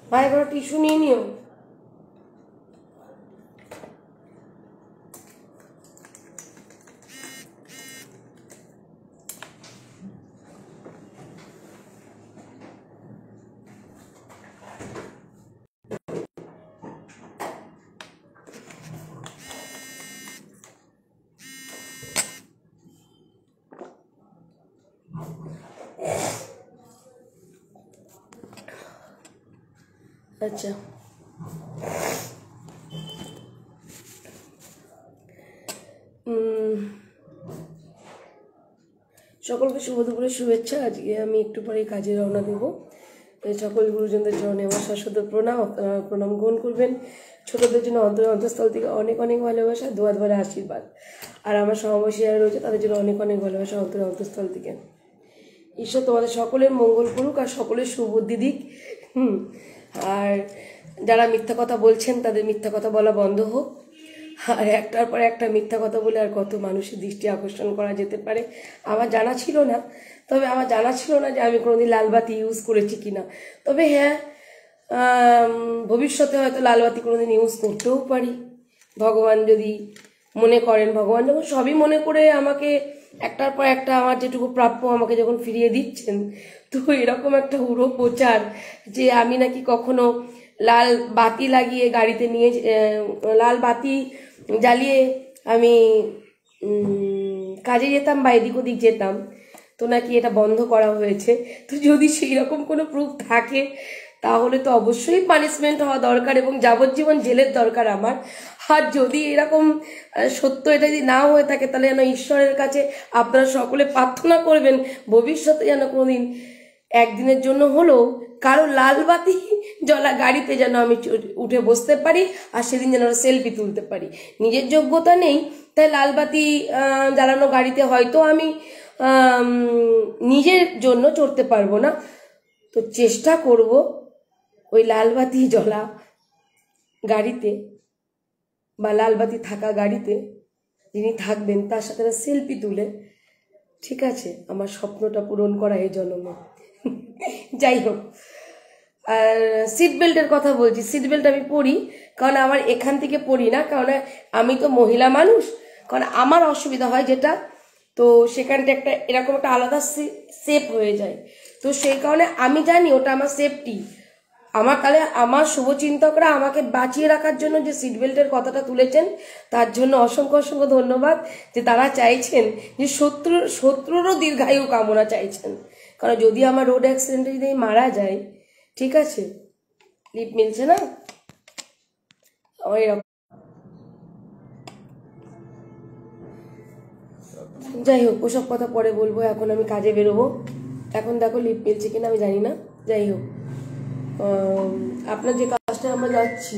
ভাই এবার টিস্যু নিয়ে নিও। আচ্ছা সকলকে শুভ দুপুরের শুভেচ্ছা। আজকে আমি একটু পরে কাজে রওনা দেবো। সকল গুরুজনদের চরণে আমার শাশ্বত প্রণাম, প্রণাম গ্রহণ করবেন। ছোটদের জন্য অন্তঃস্থল থেকে অনেক অনেক ভালোবাসা, দোয়া ধরে আশীর্বাদ। আর আমার সমাবেশী যারা রয়েছে তাদের জন্য অনেক অনেক ভালোবাসা অন্তঃস্থল থেকে। ঈশ্বর তোমাদের সকলের মঙ্গল করুক আর সকলের সুবুদ্ধি দিক। আর যারা মিথ্যা কথা বলছেন তাদের মিথ্যা কথা বলা বন্ধ হোক। আর একটার পর একটা মিথ্যা কথা বলে আর কত মানুষের দৃষ্টি আকর্ষণ করা যেতে পারে। আমার জানা ছিল না, যে আমি কোনোদিন লালবাতি ইউজ করেছি কিনা। তবে হ্যাঁ, ভবিষ্যতে হয়তো লালবাতি কোনোদিন ইউজ করতেও পারি, ভগবান যদি মনে করেন। ভগবান যখন সবই মনে করে আমাকে একটার পর একটা আমার যেটুকু প্রাপ্য আমাকে যখন ফিরিয়ে দিচ্ছেন, তো এরকম একটা উড়ো প্রচার যে আমি নাকি কখনো লাল বাতি লাগিয়ে গাড়িতে নিয়ে, লাল বাতি জ্বালিয়ে আমি কাজে যেতাম বা এদিক ওদিক যেতাম, তো নাকি এটা বন্ধ করা হয়েছে। তো যদি সেই রকম কোনো প্রুফ থাকে তাহলে তো অবশ্যই পানিশমেন্ট হওয়া দরকার এবং যাবজ্জীবন জেলের দরকার আমার। আর যদি এরকম সত্য এটা যদি না হয়ে থাকে তাহলে যেন ঈশ্বরের কাছে আপনারা সকলে প্রার্থনা করবেন ভবিষ্যতে যেন কোনোদিন একদিনের জন্য হলেও কারো লাল বাতি জ্বলা গাড়িতে যেন আমি উঠে বসতে পারি আর সেদিন যেন সেলফি তুলতে পারি। নিজের যোগ্যতা নেই তাই লাল বাতি জ্বালানো গাড়িতে হয়তো আমি নিজের জন্য চড়তে পারবো না, তো চেষ্টা করব ওই লাল বাতি জ্বলা গাড়িতে বা লাল বাতি থাকা গাড়িতে যিনি থাকবেন তার সাথে সেলফি তুলে, ঠিক আছে, আমার স্বপ্নটা পূরণ করা এই জন্মে। যাই হোক, আর সিট বেল্টের কথা বলছি, সিট বেল্ট আমি পরি, কারণ আমার এখান থেকে পরি না, কারণ আমি তো মহিলা মানুষ, কারণ আমার অসুবিধা হয় যেটা, তো সেখানটা একটা এরকম একটা আলাদা সেফ হয়ে যায়। তো সেই কারণে আমি জানি ওটা আমার সেফটি। আমার তাহলে আমার শুভচিন্তকরা আমাকে বাঁচিয়ে রাখার জন্য যে সিট বেল্টের কথাটা তুলেছেন তার জন্য অসংখ্য অসংখ্য ধন্যবাদ, যে তারা চাইছেন যে শত্রুরও দীর্ঘায়ু কামনা চাইছেন। কারণ যদি আমার রোড অ্যাক্সিডেন্টে যদি মারা যায়, ঠিক আছে, লিপ মিলছে না আমার এরকম। যাই হোক, ওসব কথা পরে বলবো, এখন আমি কাজে বেরোবো। এখন দেখো লিপ মিলছে কিনা আমি জানি না। যাই হোক, আপনার যে কাজটা আমরা যাচ্ছি।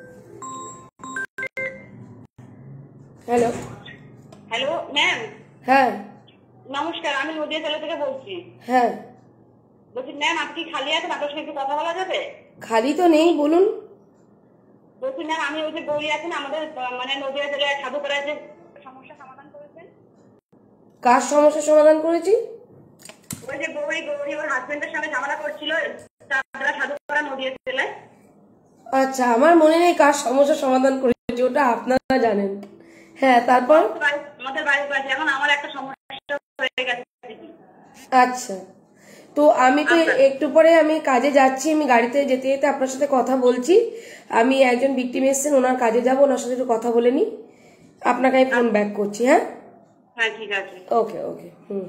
Hello hello ma'am. হ্যাঁ নমস্কার, আমি নদিয়া জেলা থেকে বলছি। হ্যাঁ বলছি ম্যাম, আপনি কি খালি আছেন? আপনার সঙ্গে একটু কথা বলা যাবে? খালি তো নেই, বলুন। বলছি ম্যাম, আমি ওই যে গৌরী আছেন আমাদের মানে নদিয়া জেলায় সাধুপাড়ায় যে সমস্যা সমাধান করেছেন। কার সমস্যার সমাধান করেছি? ওই যে গৌরী ওর হাজবেন্ডের সঙ্গে ঝামেলা করছিল সাধুপাড়া নদিয়া জেলায়। আচ্ছা, আমার মনে নেই কার সমস্যার সমাধান করেছি, ওটা আপনারা জানেন। হ্যাঁ, তারপর আমাদের বাড়ির পাশে এখন আমার একটা সমস্যা হয়ে গেছে। আচ্ছা, তো আমি তো একটু পরে আমি কাজে যাচ্ছি, আমি গাড়িতে যেতে যেতে আপনার সাথে কথা বলছি। আমি একজন ভিকটিম এসেছেন, ওনার কাজে যাবো, ওনার সাথে একটু কথা বলে নি, আপনাকে আমি ফোন ব্যাক করছি। হ্যাঁ হ্যাঁ, ঠিক আছে, ওকে ওকে।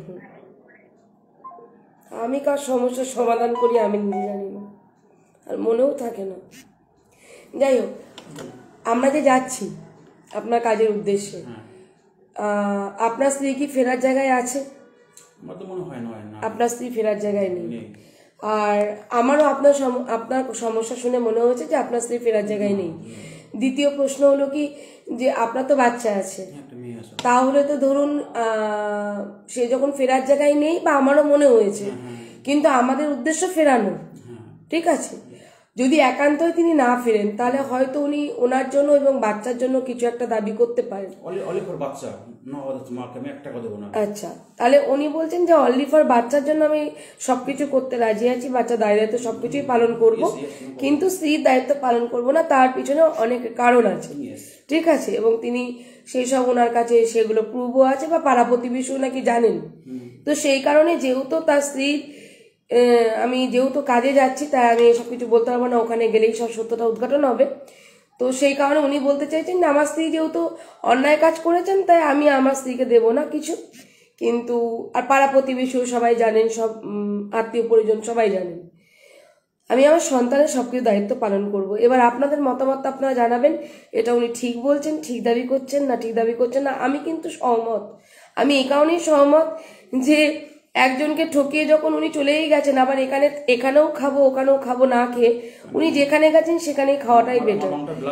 আমি কার সমস্যার সমাধান করি আমি নিজে জানি না, আর মনেও থাকে না। যাই হোক, আমরা যে যাচ্ছি আপনার কাজের উদ্দেশ্যে, আপনার স্ত্রী কি ফেরার জায়গায় আছে? আপনার স্ত্রী ফেরার জায়গায় নেই। আর আমারও আপনার সমস্যা শুনে মনে হয়েছে যে আপনার স্ত্রী ফেরার জায়গায় নেই। দ্বিতীয় প্রশ্ন হলো কি, যে আপনার তো বাচ্চা আছে, তাহলে তো ধরুন সে যখন ফেরার জায়গায় নেই, বা আমারও মনে হয়েছে, কিন্তু আমাদের উদ্দেশ্য ফেরানো, ঠিক আছে, যদি একান্তই তিনি না ফেরেন তাহলে হয়তো উনি ওনার জন্য এবং বাচ্চার জন্য কিছু একটা দাবি করতে পারেন। বাচ্চা না হলে তোমাকে আমি 1 টাকা দেবো না। আচ্ছা, তাহলে উনি বলছেন যে অনলি ফর বাচ্চার জন্য আমি সবকিছু করতে রাজি আছি, বাচ্চার দায়িত্ব সবকিছুই পালন করব, কিন্তু স্ত্রীর দায়িত্ব পালন করব না, তার পিছনে অনেক কারণ আছে। ঠিক আছে, এবং তিনি সেই সব ওনার কাছে সেগুলো প্রুভও আছে বা পাড়া প্রতিবেশীও নাকি জানেন। তো সেই কারণে যেহেতু তার স্ত্রীর আমি যেহেতু কাজে যাচ্ছি তাই আমি এসব কিছু বলতে পারবো না, ওখানে গেলেই সব সত্যটা উদ্ঘাটন হবে। তো সেই কারণে উনি বলতে চাইছেন যে আমার স্ত্রী যেহেতু অন্যায় কাজ করেছেন তাই আমি আমার স্ত্রীকে দেবো না কিছু, কিন্তু আর পাড়া প্রতিবেশীও সবাই জানেন, সব আত্মীয় পরিজন সবাই জানেন আমি আমার সন্তানের সবকিছু দায়িত্ব পালন করব। এবার আপনাদের মতামত আপনারা জানাবেন, এটা উনি ঠিক বলছেন, ঠিক দাবি করছেন না ঠিক দাবি করছেন না। আমি কিন্তু সহমত, আমি এই কারণেই সহমত যে একজনকে ঠকিয়ে যখন উনি চলেই গেছেন, আবার এখানেও খাবো ওখানেও খাবো না খেয়ে উনি যেখানে গেছেন সেখানেই খাওয়াটাই বেটার।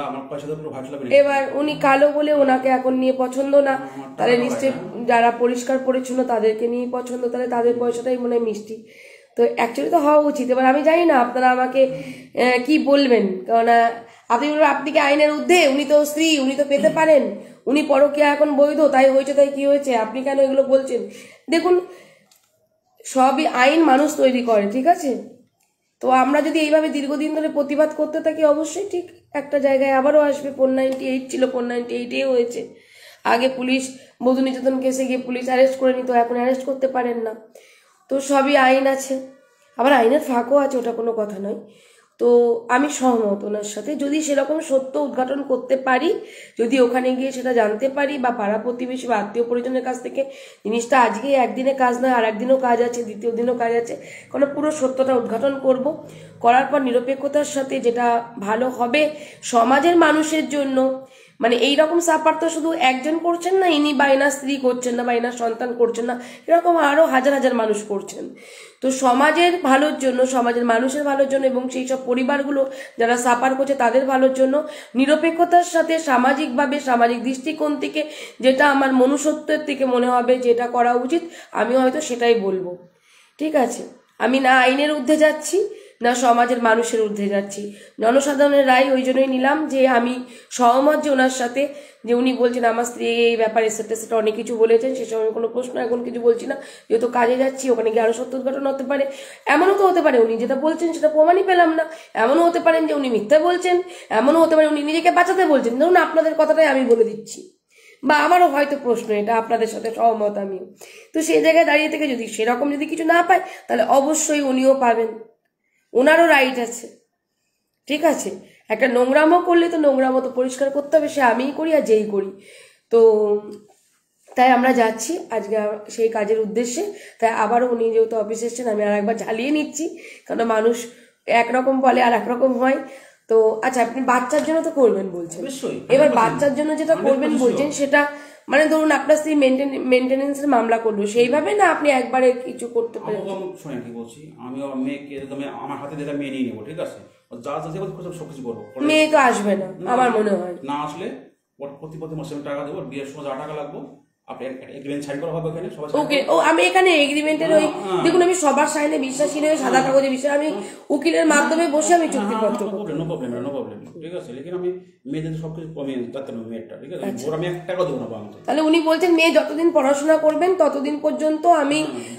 এবার উনি কালো বলে ওনাকে এখন নিয়ে পছন্দ না, তাহলে নিশ্চয়ই যারা পরিষ্কার পরিচ্ছন্ন তাদেরকে নিয়ে পছন্দ, তাহলে তাদের পয়সাটাই মনে হয় মিষ্টি। তো অ্যাকচুয়ালি তো হওয়া উচিত। এবার আমি জানি না আপনারা আমাকে কি বলবেন, কারণ আপনি বলবেন আপনি কি আইনের ঊর্ধ্বে, উনি তো স্ত্রী, উনি তো পেতে পারেন, উনি পরকীয়া এখন বৈধ, তাই হয়েছে তাই কি হয়েছে, আপনি কেন এগুলো বলছেন? দেখুন, সবই আইন মানুষ তৈরি করে, ঠিক আছে? তো আমরা যদি এইভাবে দীর্ঘদিন ধরে প্রতিবাদ করতে থাকি অবশ্যই ঠিক একটা জায়গায় আবারও আসবে। 498 ছিল, 498 হয়েছে। আগে পুলিশ বধূ নির্যাতন কেসে গিয়ে পুলিশ অ্যারেস্ট করে নিত, এখন অ্যারেস্ট করতে পারেন না। তো সবই আইন আছে, আবার আইনের ফাঁকও আছে, ওটা কোনো কথা নয়। তো আমি সহমত ওনার সাথে, যদি সেরকম সত্য উদ্ঘাটন করতে পারি, যদি ওখানে গিয়ে সেটা জানতে পারি বা পাড়া প্রতিবেশী বা আত্মীয় পরিজনের কাছ থেকে জিনিসটা আজকে একদিনে কাজ নয়, আর একদিনও কাজ আছে, দ্বিতীয় দিনও কাজ আছে, কারণ পুরো সত্যটা উদ্ঘাটন করব। করার পর নিরপেক্ষতার সাথে যেটা ভালো হবে সমাজের মানুষের জন্য, মানে এইরকম সাফার তো শুধু একজন করছেন না, ইনি বা এনার স্ত্রী করছেন না বা এনার সন্তান করছেন না, এরকম আরো হাজার হাজার মানুষ করছেন। তো সমাজের ভালোর জন্য, সমাজের মানুষের ভালোর জন্য এবং সেই সব পরিবারগুলো যারা সাফার করছে তাদের ভালোর জন্য নিরপেক্ষতার সাথে সামাজিকভাবে, সামাজিক দৃষ্টিকোণ থেকে যেটা আমার মনুষ্যত্বের থেকে মনে হবে যেটা করা উচিত, আমি হয়তো সেটাই বলবো। ঠিক আছে, আমি না আইনের ঊর্ধ্বে যাচ্ছি না সমাজের মানুষের ঊর্ধ্বে যাচ্ছি, জনসাধারণের রায় ওই জন্যই নিলাম যে আমি সহমত যে ওনার সাথে, যে উনি বলছেন আমার স্ত্রী এই ব্যাপারে সেটা অনেক কিছু বলেছেন, সে সময় কোনো প্রশ্ন এখন কিছু বলছি না, যেহেতু কাজে যাচ্ছি, ওখানে গিয়ে আরো সত্য উদ্ঘাটন হতে পারে। এমনও তো হতে পারে উনি যেটা বলছেন সেটা প্রমাণই পেলাম না, এমনও হতে পারেন যে উনি মিথ্যা বলছেন, এমনও হতে পারে উনি নিজেকে বাঁচাতে বলছেন। ধরুন আপনাদের কথাটাই আমি বলে দিচ্ছি, বা আমারও হয়তো প্রশ্ন, এটা আপনাদের সাথে সহমত আমিও। তো সেই জায়গায় দাঁড়িয়ে থেকে যদি সেরকম যদি কিছু না পায় তাহলে অবশ্যই উনিও পাবেন, ওনারও রাইট আছে। ঠিক আছে, একটা নোংরামো করলে তো নোংরামো তো পরিষ্কার করতে হবে, সে আমিই করি আর যেই করি। তো তাই আমরা যাচ্ছি আজকে সেই কাজের উদ্দেশ্যে। তাই আবারও উনি যেহেতু অফিসে এসছেন আমি আর একবার ঝালিয়ে নিচ্ছি, কারণ মানুষ একরকম বলে আর একরকম হয়। তো আচ্ছা, আপনি বাচ্চার জন্য তো করবেন বলছেন, এবার বাচ্চার জন্য যেটা করবেন বলছেন সেটা মানে ধরুন আপনার স্ত্রী মেনটেনেন্সের মামলা করলো সেইভাবে, না আপনি একবারে কিছু করতে পারেন? শোনেন কি বলছি, আমি আমার মেয়েকে আমার হাতে দিলে মেয়ে নিয়ে নেবো, ঠিক আছে? যা যা সবকিছু করবো। মেয়ে তো আসবে না আমার মনে হয়, না আসলে প্রতি মাসে আমি টাকা দেবো, বিয়ের সময় যা টাকা লাগবো আপনি এগ্রিমেন্ট সাইন করা হবে ওখানে সবাই। ওকে, ও আমি এখানে এগ্রিমেন্টের ওই দেখুন, আমি সবার সাইনে বিশ্বাসী নই, সাদা কাগজে বিশ্বাস, আমি উকিলের মাধ্যমে বসে আমি চুক্তিপত্র করব। নো প্রবলেম, ঠিক আছে? লেকিন আমি মেয়েদের সবকিছু কমিয়ে যাতে না মেয়েটা, ঠিক আছে? ওর আমি 1 টাকা দেবো না বাংলাতে। তাহলে উনি বলছেন মেয়ে যতদিন পড়াশোনা করবেন ততদিন পর্যন্ত আমি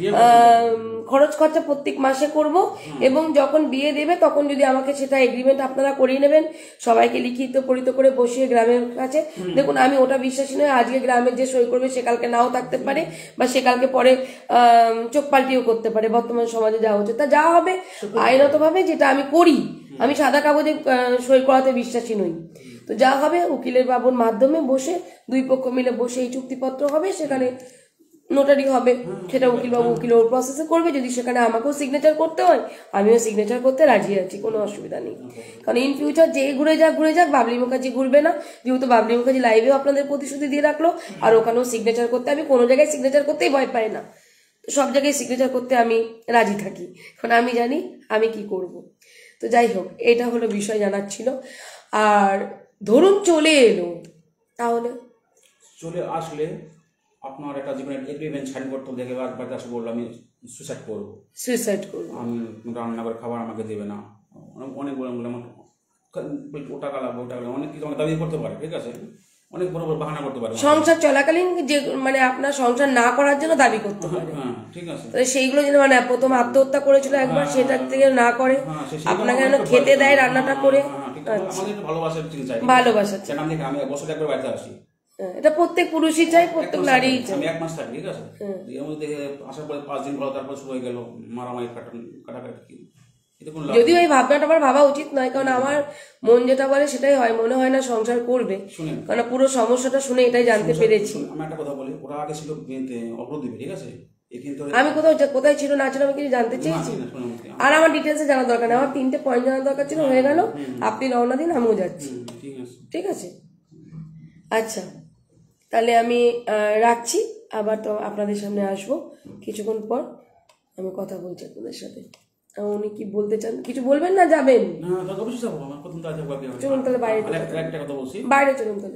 খরচ খরচা প্রত্যেক মাসে করব, এবং যখন বিয়ে দেবে তখন যদি আমাকে সেটা এগ্রিমেন্ট আপনারা করিয়ে নেবেন, সবাইকে লিখিত পরিত করে বসিয়ে গ্রামের কাছে। দেখুন, আমি ওটা বিশ্বাসী নয়, আজকে গ্রামের যে সই করবে সে কালকে নাও থাকতে পারে, বা সে কালকে পরে চোখ পাল্টিও করতে পারে। বর্তমান সমাজে যা হচ্ছে তা যা হবে আইনত ভাবে যেটা আমি করি, আমি সাদা কাগজে সই করাতে বিশ্বাসী নই। তো যা হবে উকিলের বাবুর মাধ্যমে বসে দুই পক্ষ মিলে বসে এই চুক্তিপত্র হবে, সেখানে নোটারি হবে, সেটা উকিলবাবু উকিল ওর প্রসেসে করবে। যদি সেখানে আমাকেও সিগনেচার করতে হয় আমিও সিগনেচার করতে রাজি আছি, কোনো অসুবিধা নেই। কারণ ইন ফিউচার যে ঘুরে যাক বাবলি মুখার্জি ঘুরবে না, যেহেতু বাবলি মুখার্জি লাইভেও আপনাদের প্রতিশ্রুতি দিয়ে রাখলো, আর ওখানেও সিগনেচার করতে, আমি কোনো জায়গায় সিগনেচার করতেই ভয় পাই না, তো সব জায়গায় সিগনেচার করতে আমি রাজি থাকি, কারণ আমি জানি আমি কি করব। তো যাই হোক, এটা হলো বিষয় জানার ছিল। আর ধরুন চলে এলো, তাহলে চলে আসলে আপনার একটা জীবনের এগ্রিমেন্ট সাইন করতে হবে, দেখে বাড়িতে আসে বললো আমি সুইসাইড করবো, সুইসাইড করবো, আমি রান্না করে খাবার আমাকে দেবে না, অনেক বলে বলে আমার ও টাকা লাগবে অনেক কিছু আমাকে দাবি করতে পারে, ঠিক আছে, অনেক বড় বড় বাহানা করতে পারে। সংসার চলাকালীন যে মানে আপনার সংসার না করার জন্য দাবি করতে পারে। হ্যাঁ ঠিক আছে। তাহলে সেইগুলো যেন মানে প্রথম আত্মহত্যা করেছিল একবার, সেটার থেকে না করে আপনাকে যেন খেতে দেয় রান্নাটা করে। আমাদের একটু ভালোবাসার জিনিস চাই, ভালোবাসা চাই। আমি বছর একবার বাড়িতে আসি, এটা প্রত্যেক পুরুষই চাই, প্রত্যেক নারীই চাই। আমি 1 মাস থাকি, ঠিক আছে, এর মধ্যে আসার পরে 5 দিন পর তারপর শুরু হয়ে গেল মারামারি কাটাকাটি। যদিও এই ভাবনাটা আমার ভাবা উচিত নয়, কারণ আমার মন যেটা বলে সেটাই হয়, মনে হয় না সংসার করবে, কারণ পুরো সমস্যাটা শুনে এটাই জানতে পেরেছি। আমি একটা কথা বলি, ওরা আগে ছিল অগ্রদ্বীপে, ঠিক আছে, আমি কোথায় ছিল না ছিল আমি কিছু জানতে চেয়েছি, আর আমার ডিটেলসে জানা দরকার নেই, আমার 3টে পয়েন্ট জানা দরকার ছিল, হয়ে গেল। আপনি রওনা দিন, আমিও যাচ্ছি, ঠিক আছে। আচ্ছা তাহলে আমি রাখছি, আবার তো আপনাদের সামনে আসবো কিছুক্ষণ পর, আমি কথা বলছি আপনাদের সাথে। উনি কি বলতে চান, কিছু বলবেন না যাবেন? চলুন তাহলে বাইরে, বাইরে চলুন তাহলে,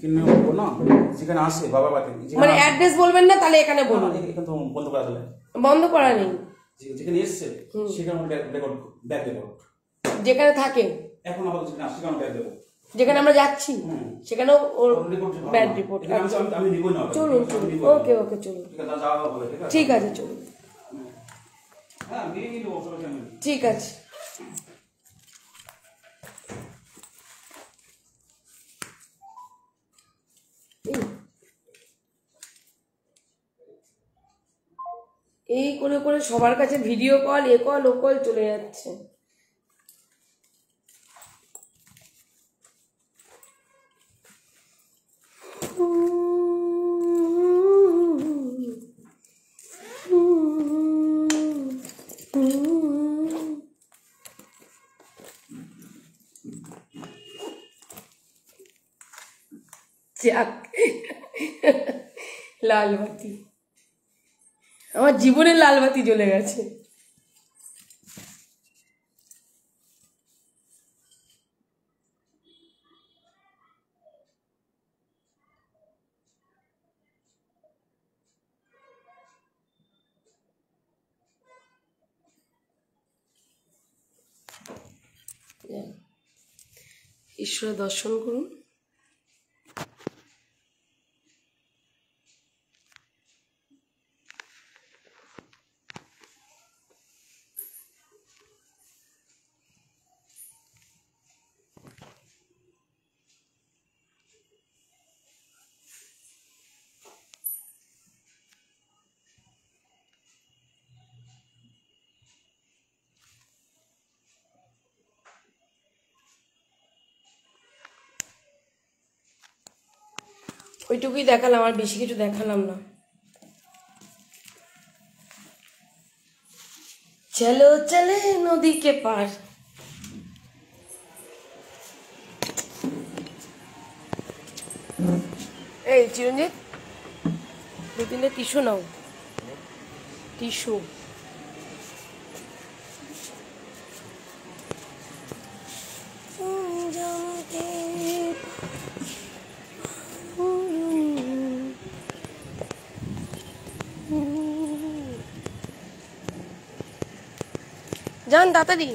মানে অ্যাড্রেস বলবেন না তাহলে, এখানে বলুন, বন্ধ করা নেই, যেখানে থাকে যেখানে আমরা যাচ্ছি সেখানেও ওর ব্যাড রিপোর্ট। চলুন চলুন, ওকে ওকে চলুন, ঠিক আছে চলুন, ঠিক আছে। এই করে করে সবার কাছে ভিডিও কল, এ কল ও কল চলে যাচ্ছে। লালবাতি, আমার জীবনের লালবাতি জ্বলে গেছে। ঈশ্বরের দর্শন করুন। ওইটুকুই দেখালাম, আর বেশি কিছু দেখালাম না। চলো চলে নদী কে পার, এই চিরঞ্জিত 2-3টে টিস্যু নাও, টিস্যু। যান তাড়াতাড়ি,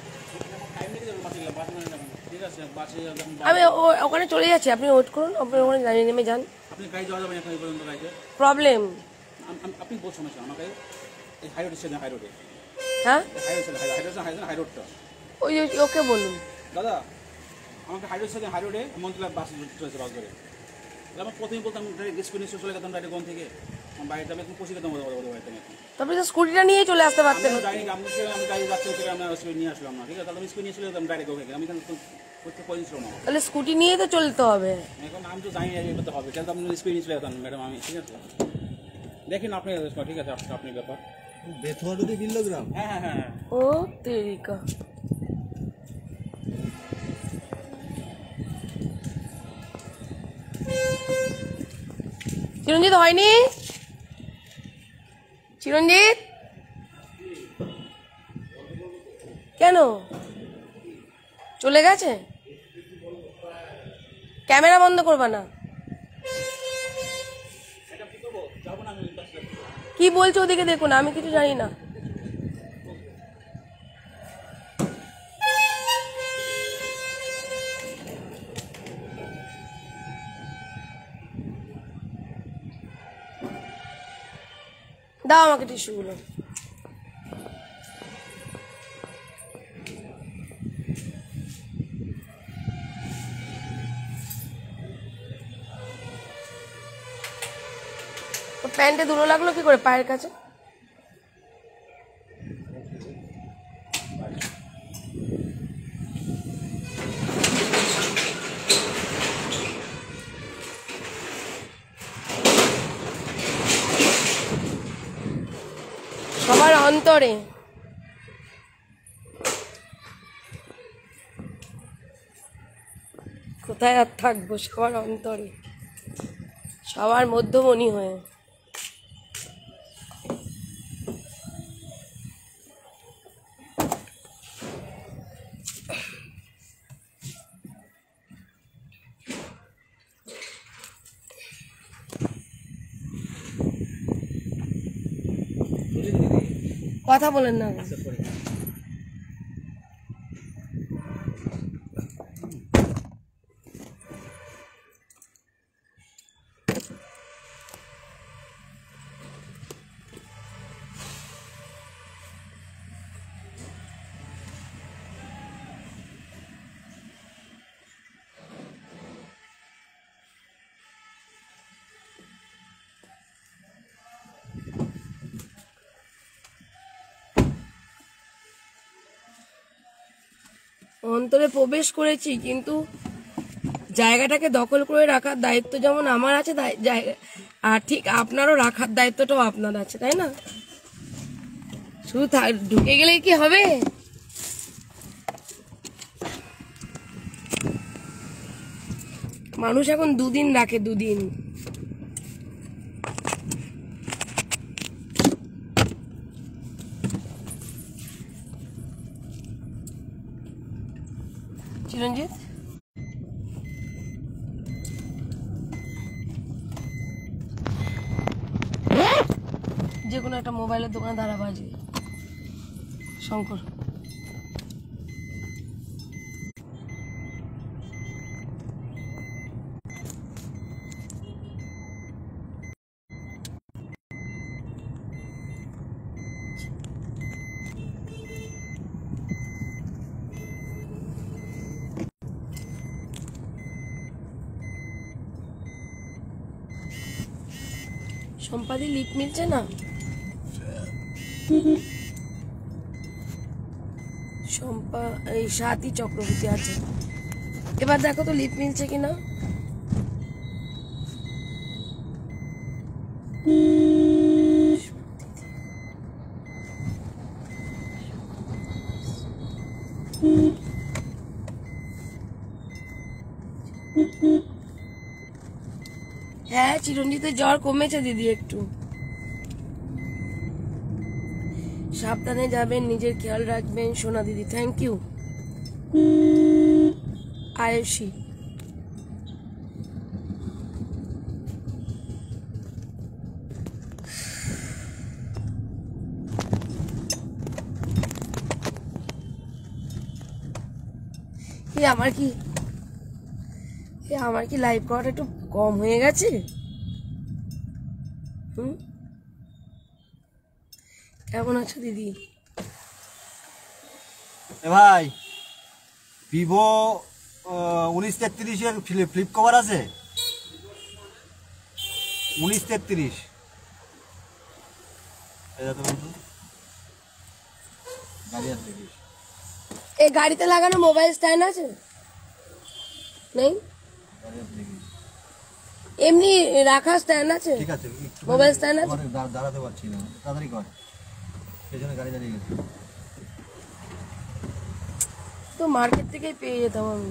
আমি ওখানে চলে যাচ্ছি, আপনি ওয়েট করুন, আপনি ওখানে দাঁড়িয়ে নেমে যান। প্রবলেম আপনি বলছেন আমাকে এই হাইরোড স্টেশন, হাইরোডে, হ্যাঁ হাইরোডটা ওই ওকে বলুন দাদা, আমাকে হাইরোড স্টেশন, হাইরোডে মন্ত্রী বাস চলেছে, বাস ধরে। আমার প্রথমেই বলতাম রিস্ক নিয়ে চলে গেতাম ডাইরেক্ট গন থেকে বাড়িতে, আমি এখন পৌঁছে গেতাম বাড়িতে। তারপরে স্কুটিটা নিয়ে চলে আসতে পারতেন। আমি গাড়ি যাচ্ছি আমরা নিয়ে আসলাম না, ঠিক আছে, তাহলে আমি স্কুটি নিয়ে চলে যেতাম ডাইরেক্ট ওখানে, আমি এখানে করতে পড়েছিল না। তাহলে স্কুটি নিয়ে তো চলতে হবে, এখন আমি তো জানি না করতে হবে, তাহলে আপনি স্কুটি নিয়ে চলে যেতাম ম্যাডাম, আমি ঠিক আছে দেখেন আপনি, ঠিক আছে আপনি ব্যাপার বেথুয়া যদি বিল্লগ্রাম। হ্যাঁ হ্যাঁ হ্যাঁ। ও তেরিকা, চিরঞ্জিত হয়নি, চিরঞ্জিত কেন চলে গেছে? ক্যামেরা বন্ধ করবা না, কি বলছো ওদিকে দেখুন, আমি কিছু জানি না। দাও আমাকে টিস্যুগুলো। প্যান্টে ধুলো লাগলো কি করে পায়ের কাছে? সবার অন্তরে কোথায় আর থাকবো, সবার অন্তরে, সবার মধ্যমণি হয়ে। কথা বলেন না। অন্তরে প্রবেশ করেছি, কিন্তু জায়গাটাকে দখল করে রাখার দায়িত্ব যেমন আমার আছে, আর ঠিক আপনারও রাখার দায়িত্বটাও আপনার আছে, তাই না? শুধু ঢুকে গেলেই কি হবে? মানুষ এখন 2 দিন রাখে, 2 দিন। চিরঞ্জিত, যে কোনো একটা মোবাইলের দোকানে দাঁড়া বাজবে। শঙ্কর, সম্পাদি লিপ মিলছে না। এই সাথী চক্রবর্তী আছে, এবার দেখো তো লিপ মিলছে কিনা। হ্যাঁ, চিরঞ্জিতের জ্বর কমেছে দিদি, একটু। সাবধানে যাবেন, নিজের খেয়াল রাখবেন সোনা দিদি। Thank you Ayushi. আমার কি লাইভ করাটা একটু কম হয়ে গেছে? কেমন আছো দিদি? ভাই, ভিভো 1933 ফ্লিপ কভার আছে? 1933 এই গাড়িতে লাগানো মোবাইল স্ট্যান্ড আছে? নেই, এমনি রাখা স্ট্যান্ড আছে? ঠিক আছে, মোবাইল স্ট্যান্ড আছে? দাঁড়াতে পারছি না, তাড়াতাড়ি কর, সেজন্য গাড়ি দাঁড়িয়ে গেছে। তো মার্কেট থেকেই পেয়ে যেতাম আমি।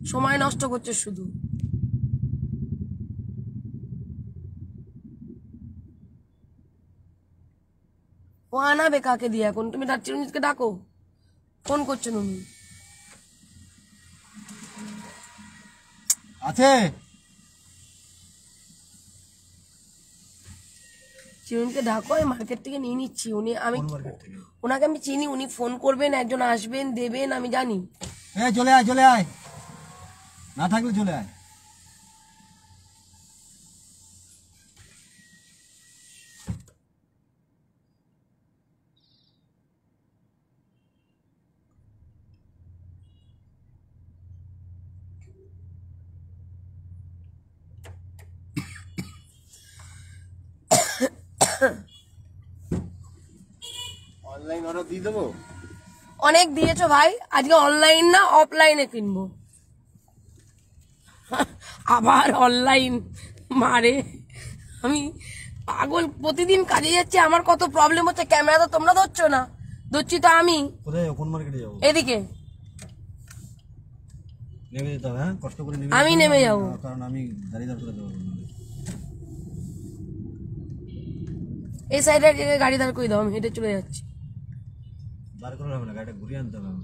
সময় নষ্ট করছে শুধু। ও আনাবে কাকে দিয়ে এখন? তুমি চিরঞ্জিতকে ডাকো, ফোন করছেন উনি। আছে চিরঞ্জিতকে ডাকো, আমি মার্কেট থেকে নিয়ে নিচ্ছি। উনি আমি কোন মার্কেট থেকে? ওনাকে আমি চিনি, উনি ফোন করবেন, একজন আসবেন, দেবেন, আমি জানি। চলে আয় চলে আয়, না থাকলে চলে আয়। অনলাইন অর্ডার দিয়ে দেবো। অনেক দিয়েছো ভাই, আজকে অনলাইন না অফলাইনে কিনবো। আবার অনলাইন মারে, আমি পাগল। প্রতিদিন কাজে যাচ্ছি, আমার কত প্রবলেম হচ্ছে। ক্যামেরা তো তোমরা ধরছো না, ধরছি তো আমি। কোথায় যাবো? কোন মার্কেটে যাবো? এদিকে নেমে যেতে হবে। হ্যাঁ, কষ্ট করে নেমে আমি যেতে হবে, নেমে যাবো। কারণ আমি গাড়ি দাঁড় করে দেবো। এই সাইডে গাড়ি দাঁড় করে দাও, আমি হেঁটে চলে যাচ্ছি। দাঁড় করে হবে না, গাড়িটা ঘুরিয়ে আনতে হবে।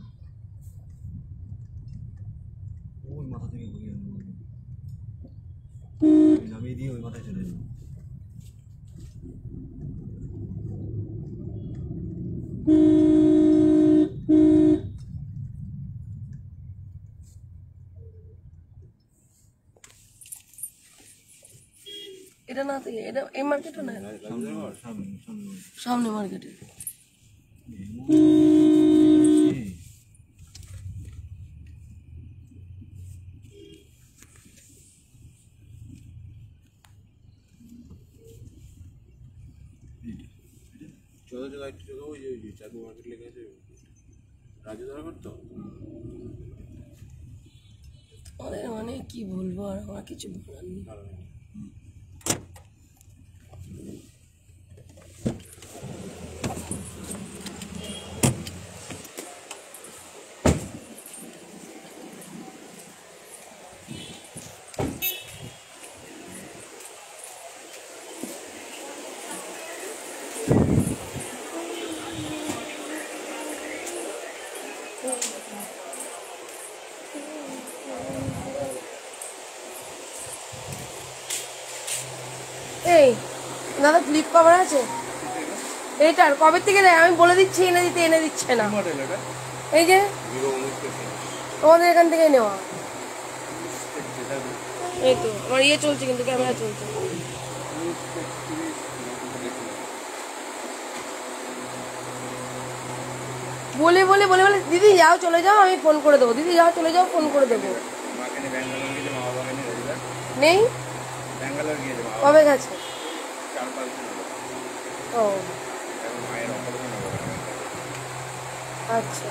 ওই মাথা থেকে ঘুরিয়ে আনবো, নামিয়ে দিয়ে ওই মাথায় চলে যাবো। এটা না থেকে এটা এই মার্কেটে না, সামনে মার্কেটে। মানে কি বলবো, আর আমার কিছু বলার নেই। এই দাদা ফ্লিপ কভার আছে এইটার? কবে থেকে দেয় আমি বলে দিচ্ছি, এনে দিচ্ছে না। এই যে তোমাদের এখান থেকে নেওয়া। এই তো আমার ইয়ে চলছে, কিন্তু ক্যামেরা চলছে। বলে বলে বলে বলে দিদি যাও চলে যাও, আমি ফোন করে দেবো। দিদি যাও চলে যাও, ফোন করে দেবো। নেই, কবে গেছে? ও আচ্ছা,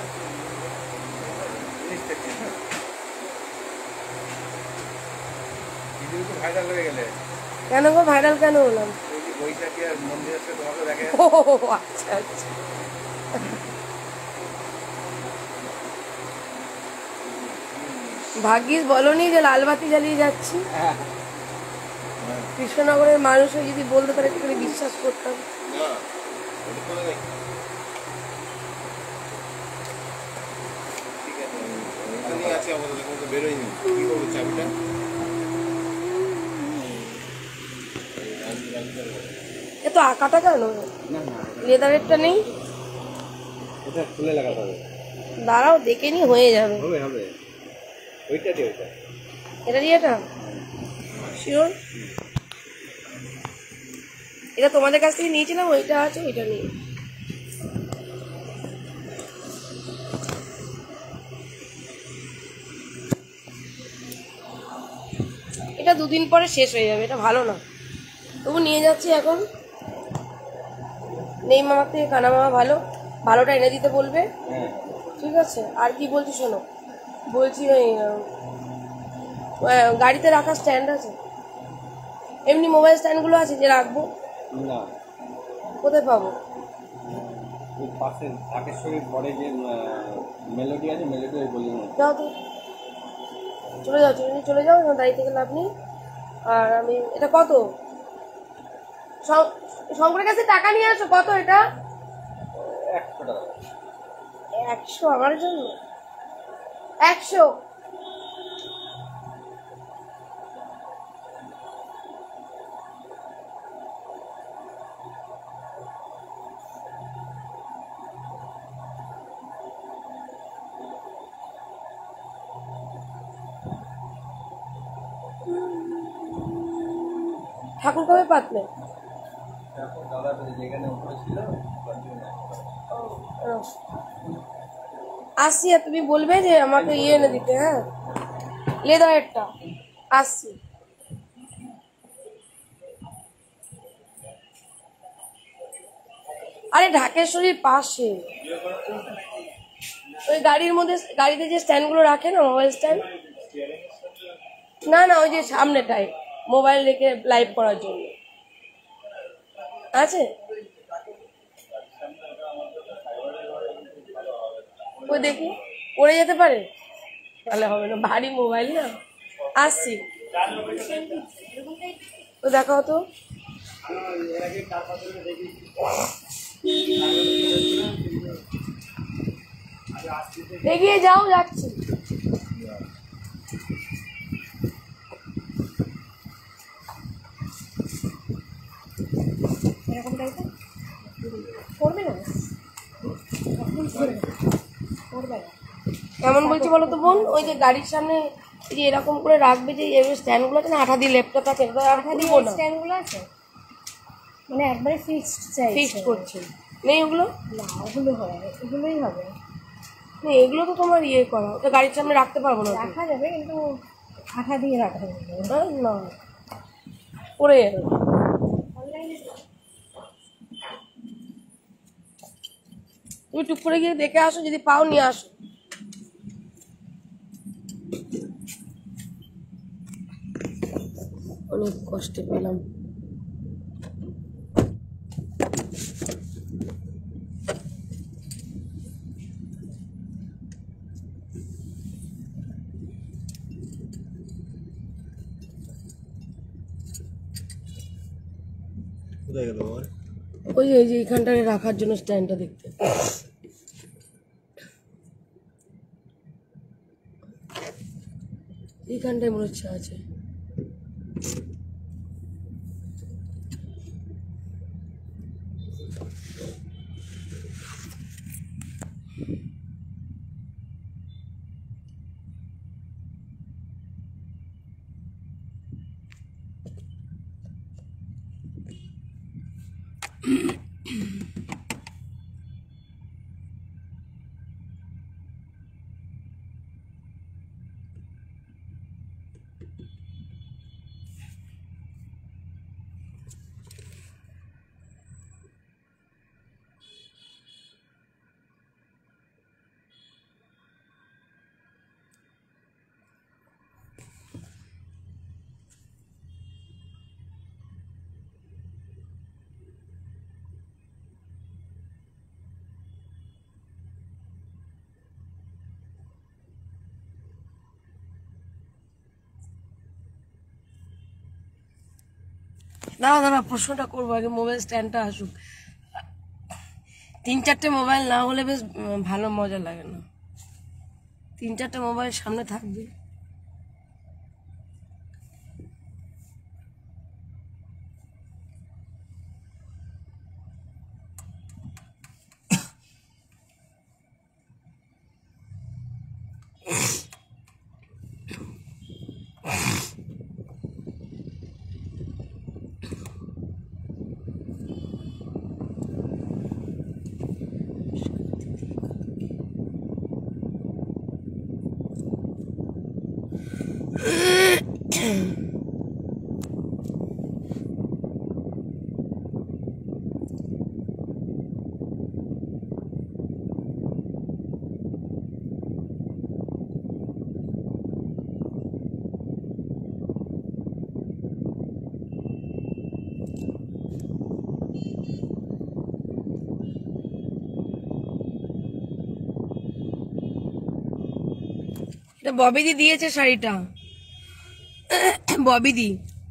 কেন গো ভাইরাল কেন হলাম? ও আচ্ছা আচ্ছা। ভাগ্যিস বলনি যে লালবাতি জ্বালিয়ে যাচ্ছি। কৃষ্ণনগরের মানুষ যদি বলতো তাহলে একটু বিশ্বাস করতাম। এত আঁকাটা কেন? লেদারেরটা নেই? দাঁড়াও দেখে নি, হয়ে যাবে। এটা দিয়ে এটা শিওর? এটা তোমাদের কাছ থেকে নিয়েছিলাম, ওইটা আছে, ওইটা নেই। এটা দুদিন পরে শেষ হয়ে যাবে, এটা ভালো না। তবু নিয়ে যাচ্ছি এখন। নেই মামার থেকে কানা মামা ভালো, ভালোটা এনে দিতে বলবে। ঠিক আছে, আর কি বলছি শোনো, বলছি ওই গাড়িতে রাখা স্ট্যান্ড আছে, এমনি মোবাইল স্ট্যান্ডগুলো আছে যে রাখবো? না, কোথায় পাবো? ওই পাশে ঢাকেশ্বরীর পরে যে মেলোডি আছে, মেলোডি ওই বলি না। যাও তো। চলে যাও, চলে যাও, আমার দাঁড়িয়ে থেকে লাভ নেই। আর আমি এটা কত, শঙ্করের কাছে টাকা নিয়ে আসো, কত এটা? 100 টাকা। 100 আমার জন্য? 100। ঠাকুর কবে পাতলে? এখন দাদা যেখানে উপরে ছিল আসছি, আর তুমি বলবে যে আমাকে ইয়ে এনে দিতে। হ্যাঁ, লেদারেরটা। আসছি। আরে ঢাকেশ্বরীর পাশে ওই গাড়ির মধ্যে, গাড়িতে যে স্ট্যান্ডগুলো রাখে না, মোবাইল স্ট্যান্ড। না না, ওই যে সামনেটাই মোবাইল রেখে লাইভ করার জন্য আছে। ওই দেখি পড়ে যেতে পারে, তাহলে হবে না, ভারী মোবাইল না। আসছি, তো দেখা হতো। এগিয়ে যাও, যাচ্ছি। এরকম টাইপের করবে না, কেমন বলছি বলো তো বোন? ওই যে গাড়ির সামনে এই যে এরকম করে রাখবে, যে স্ট্যান্ডগুলো আছে না, আঠা দিয়ে লেপটা থাকে, আঠা দিয়ে স্ট্যান্ডগুলো আছে, মানে একবারে ফিক্সড চাই, ফিক্সড করছে। নেই ওগুলো? না, ওগুলো হয়, এগুলোই হবে। না, এগুলো তো তোমার ইয়ে করা, ওটা গাড়ির সামনে রাখতে পারবো না। রাখা যাবে, কিন্তু আঠা দিয়ে রাখা যাবে না, পড়ে যাবে। তুমি টুক করে গিয়ে দেখে আসো, যদি পাও নিয়ে আসো। অনেক কষ্টে পেলাম। কোথায় গেল বাবা? ওই যে এই যে এইখানটায় রাখার জন্য স্ট্যান্ডটা দেখতে, এইখানটায় মনে হচ্ছে আছে। দাঁড়া, প্রশ্নটা করবো আগে, মোবাইল স্ট্যান্ডটা আসুক। 3-4টে মোবাইল না হলে বেশ ভালো মজা লাগে না। 3-4টে মোবাইল সামনে থাকবে। এটা ববিদি দিয়েছে শাড়িটা, ববিদি।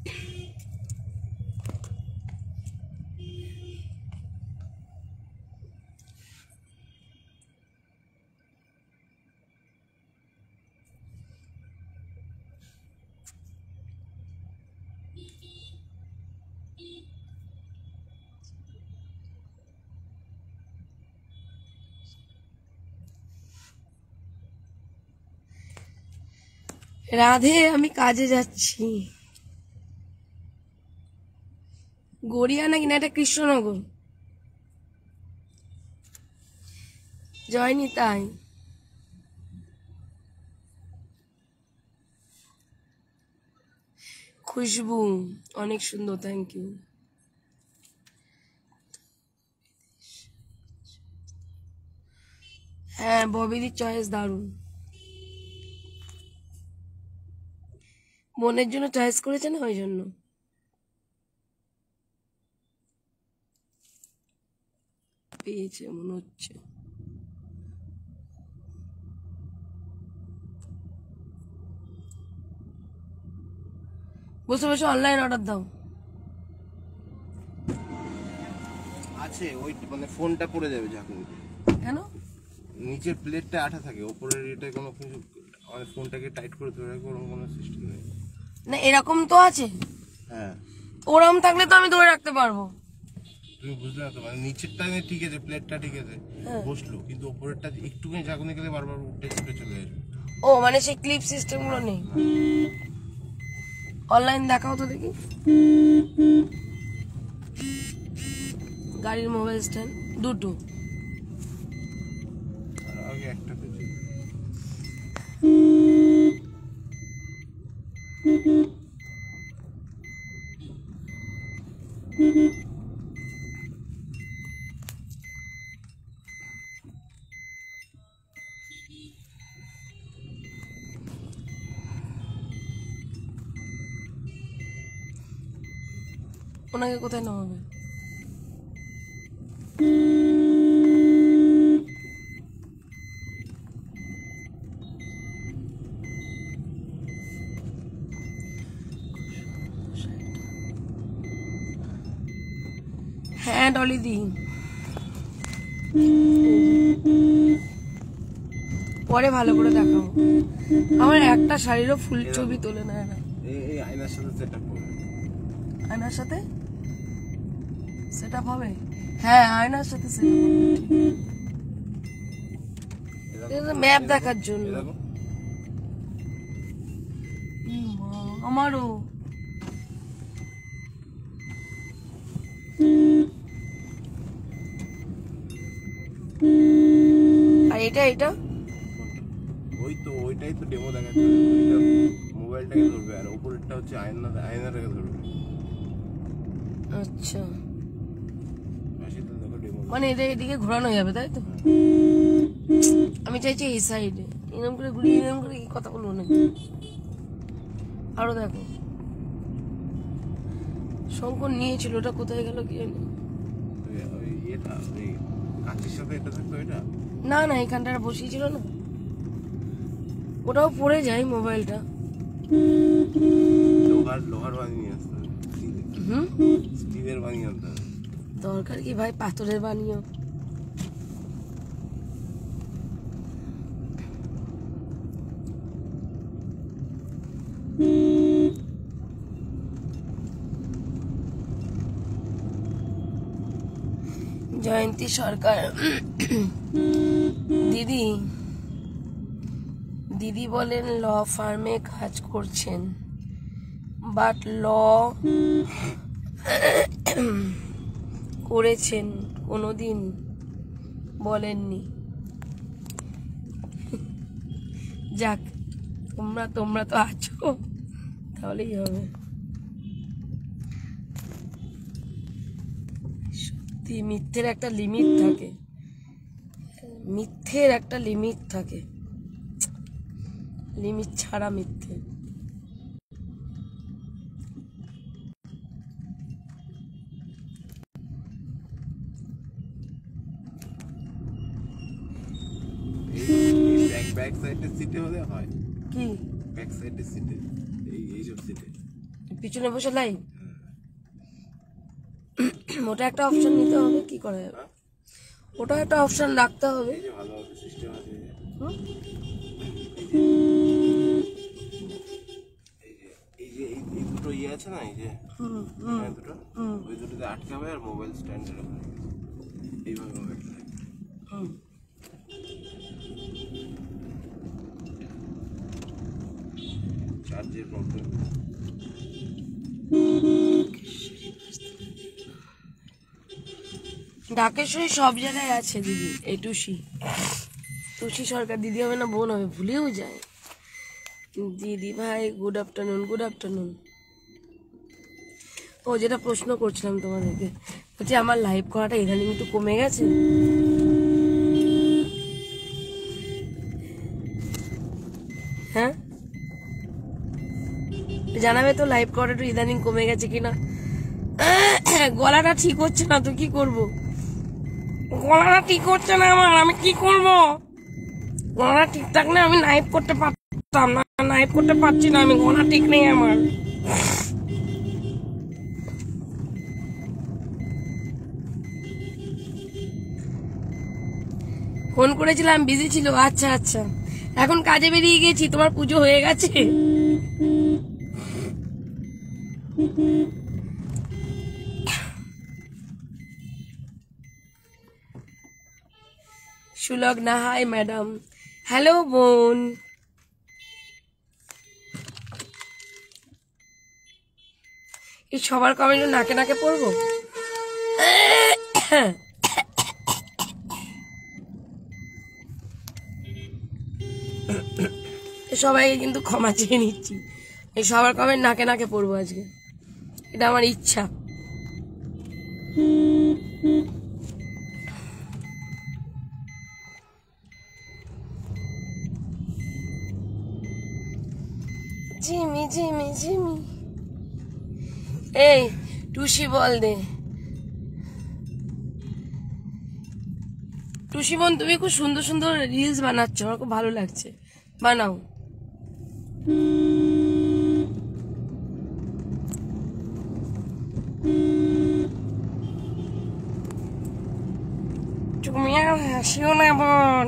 রাধে, আমি কাজে যাচ্ছি। গড়িয়া নাকি না, এটা কৃষ্ণনগর। জয়নি তাই। খুশবু অনেক সুন্দর, থ্যাংক ইউ। হ্যাঁ, ববিদির চয়েস দারুণ। বোনের জন্য চয়েস করেছে না, ওই জন্য। পেয়েছে মনে হচ্ছে। বসে বসে অনলাইন অর্ডার দাও। আছে ওই মানে ফোনটা পড়ে যাবে যখন। কেন? নিচের প্লেটটা আঠা থাকে, উপরের এটা কোনো কিছু মানে ফোনটাকে টাইট করে ধরে রাখবে ওরকম কোনো সিস্টেম নেই। না, এরকম তো আছে। হ্যাঁ, ওরকম থাকলে তো আমি ধরে রাখতে পারবো। তুমি বুঝলে না তো, মানে নিচেরটা ঠিক আছে, প্লেটটা ঠিক আছে বসলো, কিন্তু উপরেরটা একটুখানি ঝাঁকুনি গেলে বারবার উঠে ছুটে চলে আসবে। ও মানে সেই ক্লিপ সিস্টেম গুলো নেই। অনলাইন দেখাও তো দেখি। গাড়ির মোবাইল স্ট্যান্ড দুটো। আর আগে একটা পেয়েছি। ওনাকে কোথায় নামাবে? হ্যাঁ ডলি দি, পরে ভালো করে দেখাবো। আমার একটা শাড়িরও ফুল ছবি তোলে না এরা। এই আয়নার সাথে সেটআপ করবে। আয়নার সাথে সেটআপ হবে? হ্যাঁ, আয়নার সাথে সেটআপ হবে। ম্যাপ দেখার জন্য। আমারও আর এটা এটা ওই তো ওইটাই তো ডেমো দেখাচ্ছে, ওইটা মোবাইলটাকে ধরবে আর উপরেরটা হচ্ছে আয়নাটাকে ধরবে। আচ্ছা, সেটা দেখো ডেমো। মানে এটা এদিকে ঘোরানো যাবে তাই তো? আমি চাইছি এই সাইডে এরকম করে ঘুরিয়ে এরকম করে কি কথা বলবো নাকি? আরো দেখো, শঙ্কর নিয়েছিল, ওটা কোথায় গেল কি জানি। ওই এটা ওই কাঁচির সাথে এটা থাকতো, এটা না না, এখানটা বসিয়েছিল না, ওটাও পড়ে যায় মোবাইলটা। লোহার বানিয়ে আসতে হবে, স্টিলের বানিয়ে আনতে হবে। দরকার কি ভাই পাথরের বানিও? জয়ন্তী সরকার দিদি দিদি বলেন ল ফার্মে কাজ করছেন, বাট ল করেছেন কোনোদিন বলেননি। যাক, তোমরা তো আছো, তাহলেই হবে। সত্যি মিথ্যের একটা লিমিট থাকে, মিথ্যের একটা লিমিট থাকে, লিমিট ছাড়া মিথ্যে। ব্যাক সাইডের সিটে হলে হয়। কি ব্যাক সাইডের সিটে, এইসব সিটে পিছনে বসে লাইভ? ওটা একটা অপশন নিতে হবে, কি করা যাবে? ওটা একটা অপশন রাখতে হবে। এই যে ভালো সিস্টেম আছে, এই দুটো ইয়ে আছে না, এই যে দুটো, ওই দুটোতে আটকাবে আর মোবাইল স্ট্যান্ডের ওখানে এইভাবে মোবাইল চার্জের প্রবলেম। ঢাকেশ্বরী সব জায়গায় আছে দিদি। এই টুসি সরকার দিদি হবে না, বোন হবে, ভুলেও যায়। দিদি ভাই গুড আফটারনুন, গুড আফটারনুন। ও যেটা প্রশ্ন করছিলাম তোমাদেরকে, বলছি আমার লাইভ করাটা ইদানিং একটু কমে গেছে। হ্যাঁ জানাবে তো লাইভ করাটা একটু ইদানিং কমে গেছে কিনা। গলাটা ঠিক হচ্ছে না তো কি করব? গলাটা ঠিক হচ্ছে না আমার, আমি কি করব? গলা ঠিক থাকলে আমি লাইভ করতে পারতাম না, লাইভ করতে পারছি না আমি, গলা ঠিক নেই আমার। ফোন করেছিলাম, বিজি ছিল। আচ্ছা আচ্ছা, এখন কাজে বেরিয়ে গেছি। তোমার পুজো হয়ে গেছে? সুলগ্না হাই ম্যাডাম, হ্যালো বোন। এই সবার কমেন্ট নাকে নাকে পড়বো? সবাইকে কিন্তু ক্ষমা চেয়ে নিচ্ছি, এই সবার কমেন্ট নাকে নাকে পড়বো আজকে, এটা আমার ইচ্ছা। ঝিমি ঝিমি ঝিমি। এই টুসি বল দে। টুসি বোন, তুমি খুব সুন্দর সুন্দর রিলস বানাচ্ছ, আমার খুব ভালো লাগছে, বানাও। তুমি আর হাসিও না বোন।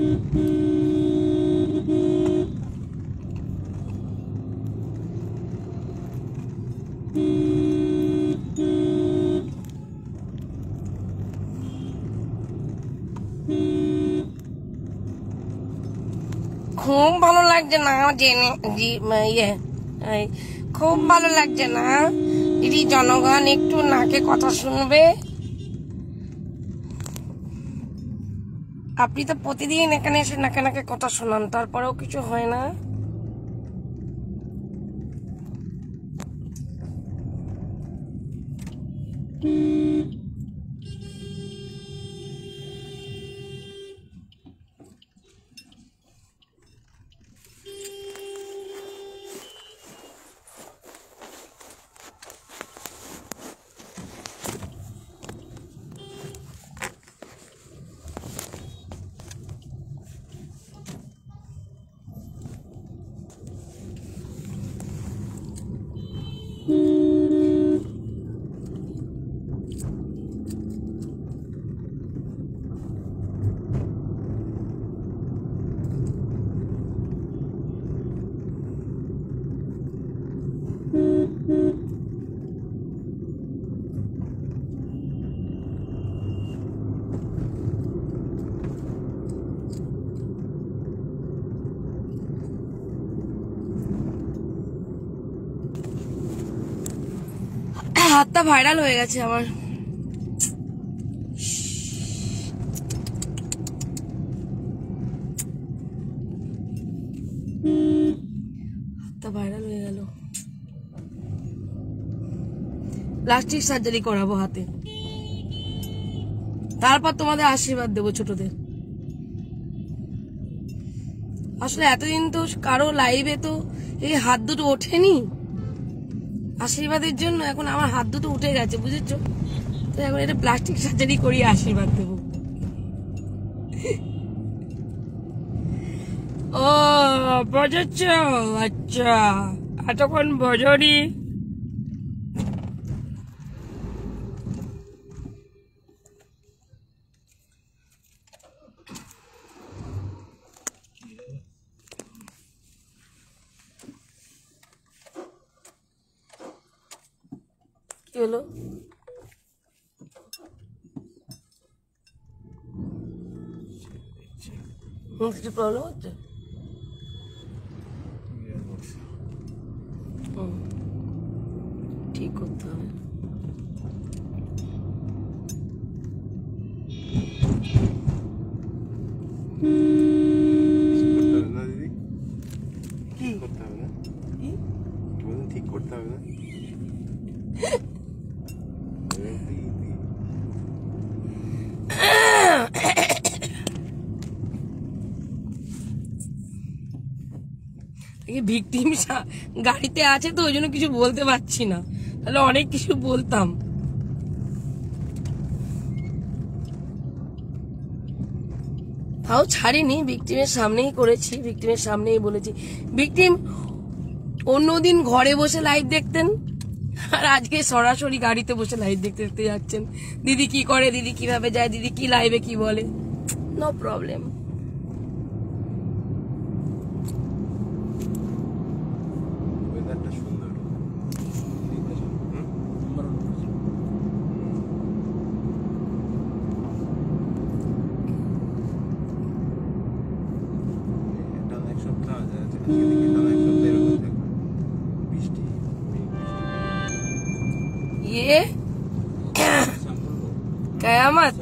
খুব ভালো লাগছে না জেনে, খুব ভালো লাগছে না দিদি। জনগণ একটু নাকে কথা শুনবে। আপনি তো প্রতিদিন এখানে এসে নাকে নাকে কথা শোনান, তারপরেও কিছু হয় না। হাতটা ভাইরাল হয়ে গেছে আমার। হাতটা ভাইরাল হয়ে গেল। প্লাস্টিক সার্জারি করাবো হাতে, তারপর তোমাদের আশীর্বাদ দেবো ছোটদের। আসলে এতদিন তো কারো লাইভে তো এই হাত দুটো ওঠেনি আশীর্বাদের জন্য, এখন আমার হাত দুটো উঠে গেছে, বুঝেছো তো? এখন এটা প্লাস্টিক সার্জারি করিয়ে আশীর্বাদ দেবো। ও বোঝাচ্ছ, আচ্ছা এতক্ষণ বোঝনি। কি হলো? কিছু প্রবলেম হচ্ছে? ঠিক করতে হবে। ঠিক করতে হবে না? ঠিক করতে হবে না? ভিকটিম গাড়িতে আছে তো ওই জন্য কিছু বলতে পারছি না, তাহলে অনেক কিছু বলতাম। তাও ছাড়িনি, ভিকটিমের সামনেই করেছি, ভিকটিমের সামনেই বলেছি। ভিকটিম অন্যদিন ঘরে বসে লাইভ দেখতেন, আর আজকে সরাসরি গাড়িতে বসে লাইভ দেখতে দেখতে যাচ্ছেন। দিদি কি করে, দিদি কিভাবে যায়, দিদি কি লাইভে কি বলে, নো প্রবলেম। ওয়েদারটা সুন্দর। এক সপ্তাহ বৃষ্টি ये कयामत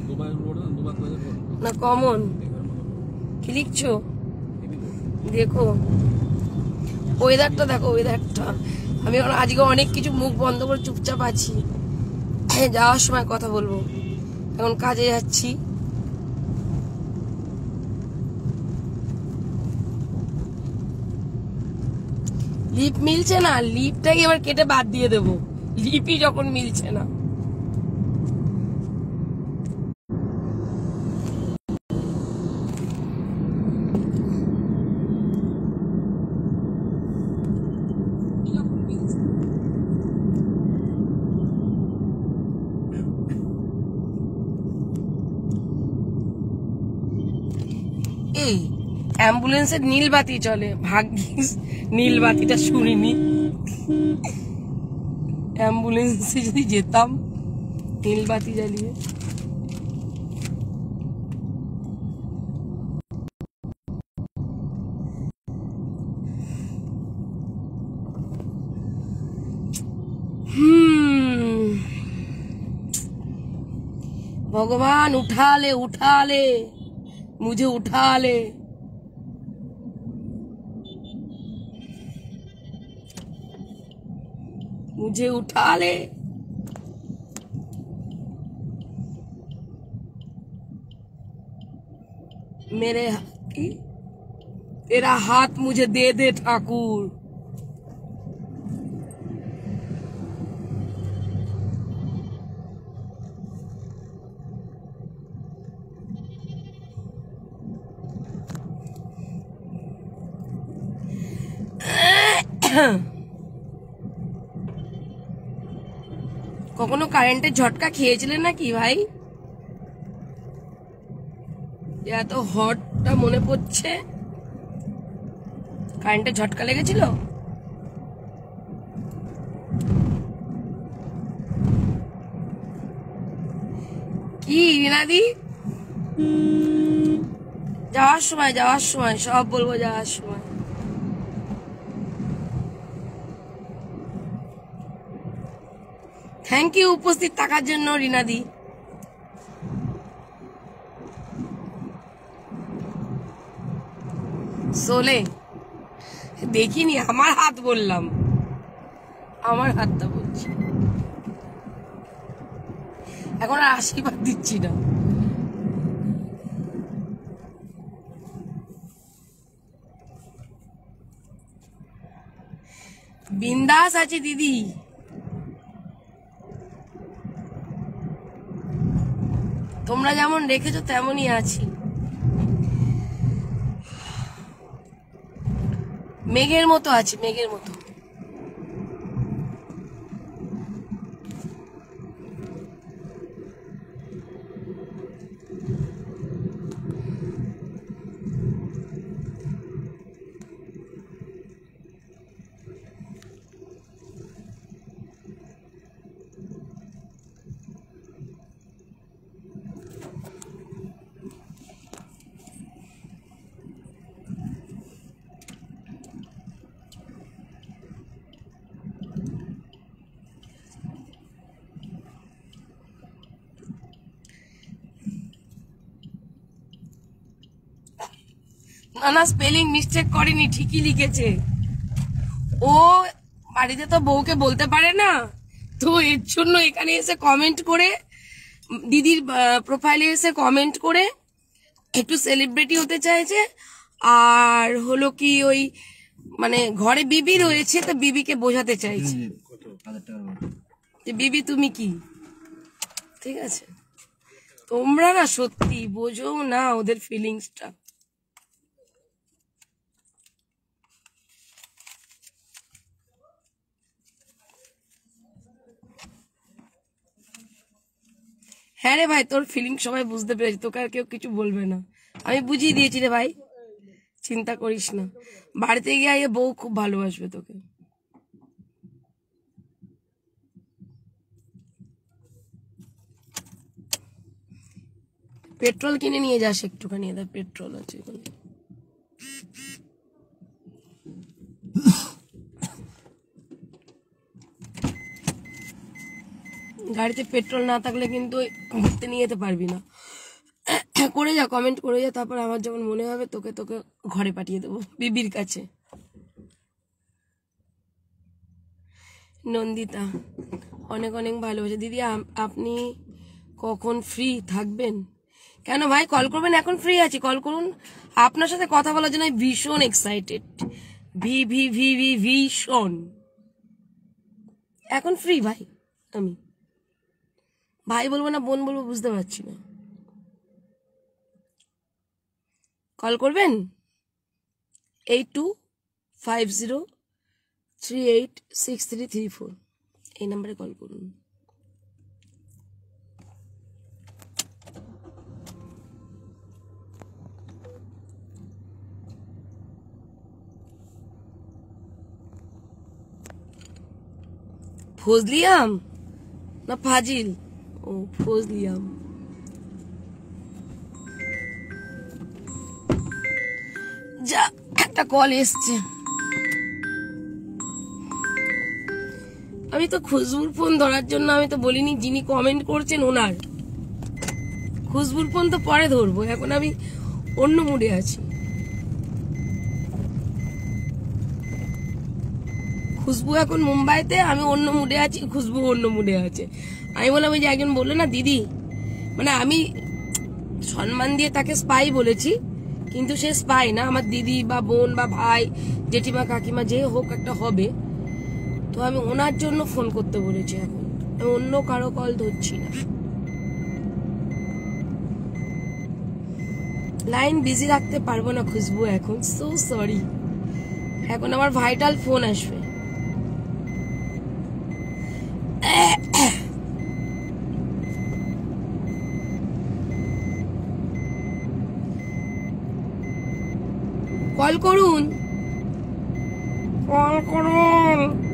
না কমন কি লিখছো? দেখো ওয়েদারটা, দেখো ওয়েদারটা। আমি আজকে অনেক কিছু মুখ বন্ধ করে চুপচাপ আছি, যাওয়ার সময় কথা বলবো, এখন কাজে যাচ্ছি। লিপ মিলছে না, লিপটাকে এবার কেটে বাদ দিয়ে দেবো, লিপই যখন মিলছে না। এই অ্যাম্বুলেন্সের নীল বাতি চলে, ভাগ্যিস নীল বাতিটা শুনিনি। অ্যাম্বুলেন্সে যদি যেতাম নীল বাতি জ্বালিয়ে। भगवान उठा ले मुझे उठा ले। मुझे उठा ले। मेरे तेरा हाथ मुझे दे दे ठाकुर। কখনো কারেন্টের ঝটকা খেয়েছিলেন নাকি ভাই? এত হটটা মনে পড়ছে, কারেন্টের ঝটকা লেগেছিল? কি রিনাদি? যাওয়ার সময় সব বলবো, যাওয়ার সময়। থ্যাংক ইউ উপস্থিত থাকার জন্য রিনাদি। সোলে দেখিনি, আমার হাত বললাম, আমার হাতটা বলছি, এখন আর আশীর্বাদ দিচ্ছি না। বিন্দাস আছে দিদি, তোমরা যেমন রেখেছো তেমনই আছি। মেঘের মতো আছে, মেঘের মতো। না স্পেলিং মিস্টেক করেনি, ঠিকই লিখেছে। ও বাড়িতে তো বউকে বলতে পারে না, তো এর জন্য এখানে এসে কমেন্ট করে, দিদির প্রোফাইলে এসে কমেন্ট করে একটু সেলিব্রিটি হতে চাইছে। আর হলো কি ওই মানে ঘরে বিবি রয়েছে, তো বিবিকে বোঝাতে চাইছে যে বিবি তুমি কি। ঠিক আছে, তোমরা না সত্যি বোঝো না ওদের ফিলিংসটা। হ্যাঁ রে ভাই, তোর ফিলিং সবাই বুঝতে পেরেছি, তোকে আর কেউ কিছু বলবে না, আমি বুঝিয়ে দিয়েছি রে ভাই, চিন্তা করিস না। বাড়িতে গিয়ে বউ খুব ভালোবাসবে তোকে। পেট্রোল কিনে নিয়ে যাস একটুখানি, এদের পেট্রোল আছে এখানে। গাড়িতে পেট্রোল না থাকলে কিন্তু ঘুরতে নিয়ে যেতে পারবি না। করে যা, কমেন্ট করে যা, তারপর আমার যখন মনে হবে তোকে তোকে ঘরে পাঠিয়ে দেবো বিবির কাছে। নন্দিতা অনেক অনেক ভালোবাসে। দিদি আপনি কখন ফ্রি থাকবেন? কেন ভাই, কল করবেন, এখন ফ্রি আছি, কল করুন। আপনার সাথে কথা বলার জন্য ভীষণ এক্সাইটেড, ভীষণ। এখন ফ্রি ভাই, আমি ভাই বলবো না বোন বলবো বুঝতে পারছি না। কল করবেন 8250386334, এই নাম্বারে কল করুন। ফজলিয়াম না ফাজিল? ও ফজলিয়াম। যা, একটা কল এসছে। আমি তো খুশবুর ফোন ধরার জন্য আমি তো বলিনি, যিনি কমেন্ট করছেন ওনার। খুশবুর ফোন তো পরে ধরবো, এখন আমি অন্য মুডে আছি। খুশবু এখন মুম্বাইতে, আমি অন্য মুডে আছি, খুশবু অন্য মুডে আছে। আমি বললাম ওই যে একজন বললো না দিদি, মানে আমি সম্মান দিয়ে তাকে স্পাই বলেছি, কিন্তু সে স্পাই না, আমার দিদি বা বোন বা ভাই জেঠিমা কাকিমা যে হোক একটা হবে। তো আমি ওনার জন্য ফোন করতে বলেছি, এখন আমি অন্য কারো কল ধরছি না। লাইন বিজি রাখতে পারবো না খুশবু এখন, সো সরি। এখন আমার ভাইটাল ফোন আসবে। কল করুন, কল করুন।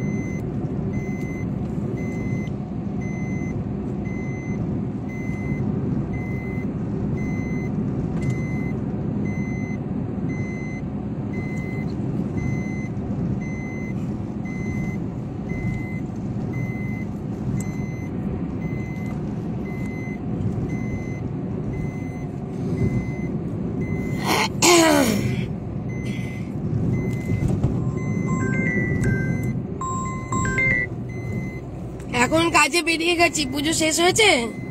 এখন কাজে বেরিয়ে গেছি, পুজো শেষ হয়েছে।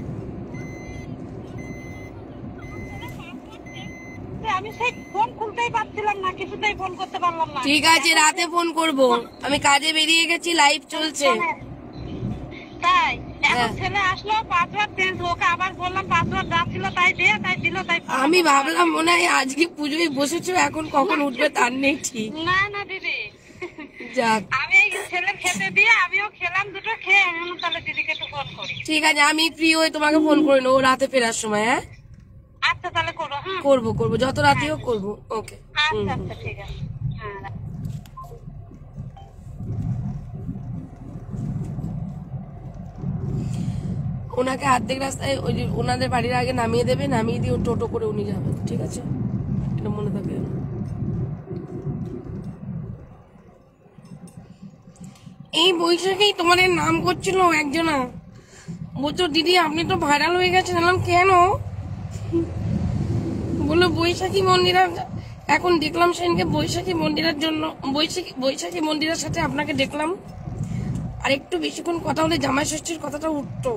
আমি সেই ফোন খুলতেই পারছিলাম না, কিছুতেই ফোন করতে পারলাম না। ঠিক আছে, রাতে ফোন করব, আমি কাজে বেরিয়ে গেছি, লাইভ চলছে। তাই এখন ছেলে আসলো পাসওয়ার্ড চেঞ্জ, ওকে আবার বললাম পাসওয়ার্ড যা ছিল তাই দে, তাই দিল, তাই আমি ভাবলাম মনে হয় আজকে পুজোয় বসেছো, এখন কখন উঠবে তার নেই ঠিক। না না দিদি, যাক আমি এই ছেলে খেতে দিয়ে আমিও খেলাম, দুটো খেয়ে আমি বললাম তাহলে দিদিকে একটু ফোন করি। ঠিক আছে, আমি ফ্রি হয়ে তোমাকে ফোন করে নেবো রাতে ফেরার সময়। হ্যাঁ আচ্ছা তাহলে করো। হ্যাঁ করবো, যত রাতে হোক করবো। ওকে। আচ্ছা আচ্ছা ঠিক আছে। হ্যাঁ ওনাকে অর্ধেক রাস্তায় ওই যে ওনাদের বাড়ির আগে নামিয়ে দেবে, নামিয়ে দিয়ে টোটো করে উনি যাবেন, ঠিক আছে? এটা মনে থাকে। এই বৈশাখেই তোমাদের নাম করছিল একজনা, বলছো দিদি আপনি তো ভাইরাল হয়ে গেছেন। বললাম কেন? বললো বৈশাখী মন্দিরা, এখন দেখলাম সেদিনকে বৈশাখী মন্দিরের জন্য, বৈশাখী মন্দিরের সাথে আপনাকে দেখলাম, আর একটু বেশিক্ষণ কথা হলে জামাই ষষ্ঠীর কথাটা উঠতো,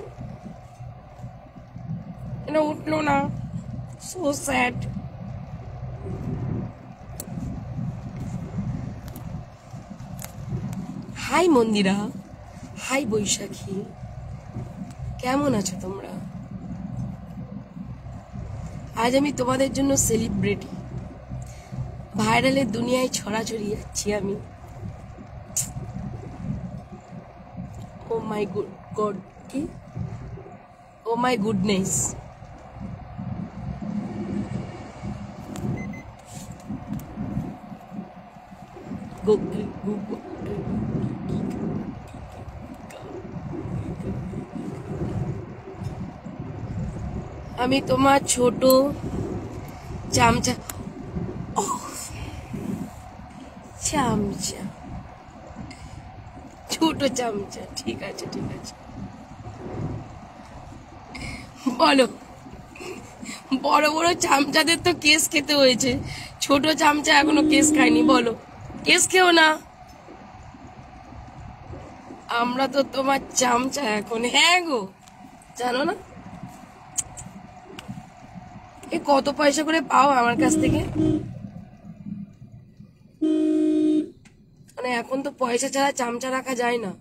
এটা উঠলো না। So sad. Hi Mandira, hi Baishakhi, কেমন আছো তোমরা? আজ আমি তোমাদের জন্য সেলিব্রিটি, ভাইরালের দুনিয়ায় ছড়াছড়ি যাচ্ছি আমি। ও মাই গড, কি ও মাই গুডনেস। আমি তোমার ছোট চামচা, চামচা, ছোট চামচা। ঠিক আছে ঠিক আছে, বলো। বড় বড় চামচাদের তো কেস খেতে হয়েছে, ছোট চামচা এখনো কেস খায়নি। বলো, কেস খেও না, আমরা তো তোমার চামচা এখন। হ্যাঁ গো, জানো না এ কত পয়সা করে পাও আমার কাছ থেকে? মানে এখন তো পয়সা ছাড়া চামচা রাখা যায় না।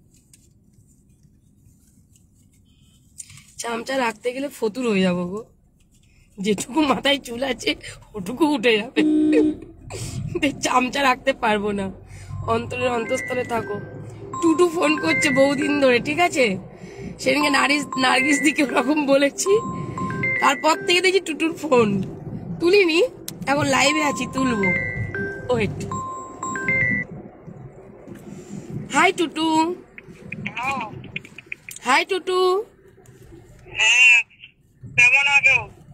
চামচা রাখতে গেলে ফতুর হয়ে যাবো গো, যেটুকু মাথায় চুল আছে ওটুকু উঠে যাবে। চামচা রাখতে পারবো না, অন্তরের অন্তঃস্থলে থাকো। টুটু ফোন করছে বহুদিন ধরে, ঠিক আছে? সেদিনকে নার্গিস দিকে ওরকম বলেছি, তারপর থেকে দেখি টুটুর ফোন তুলিনি, এখন লাইভে আছি, তুলবো। Wait. Hi Tutu, hi Tutu, কেমন আছো?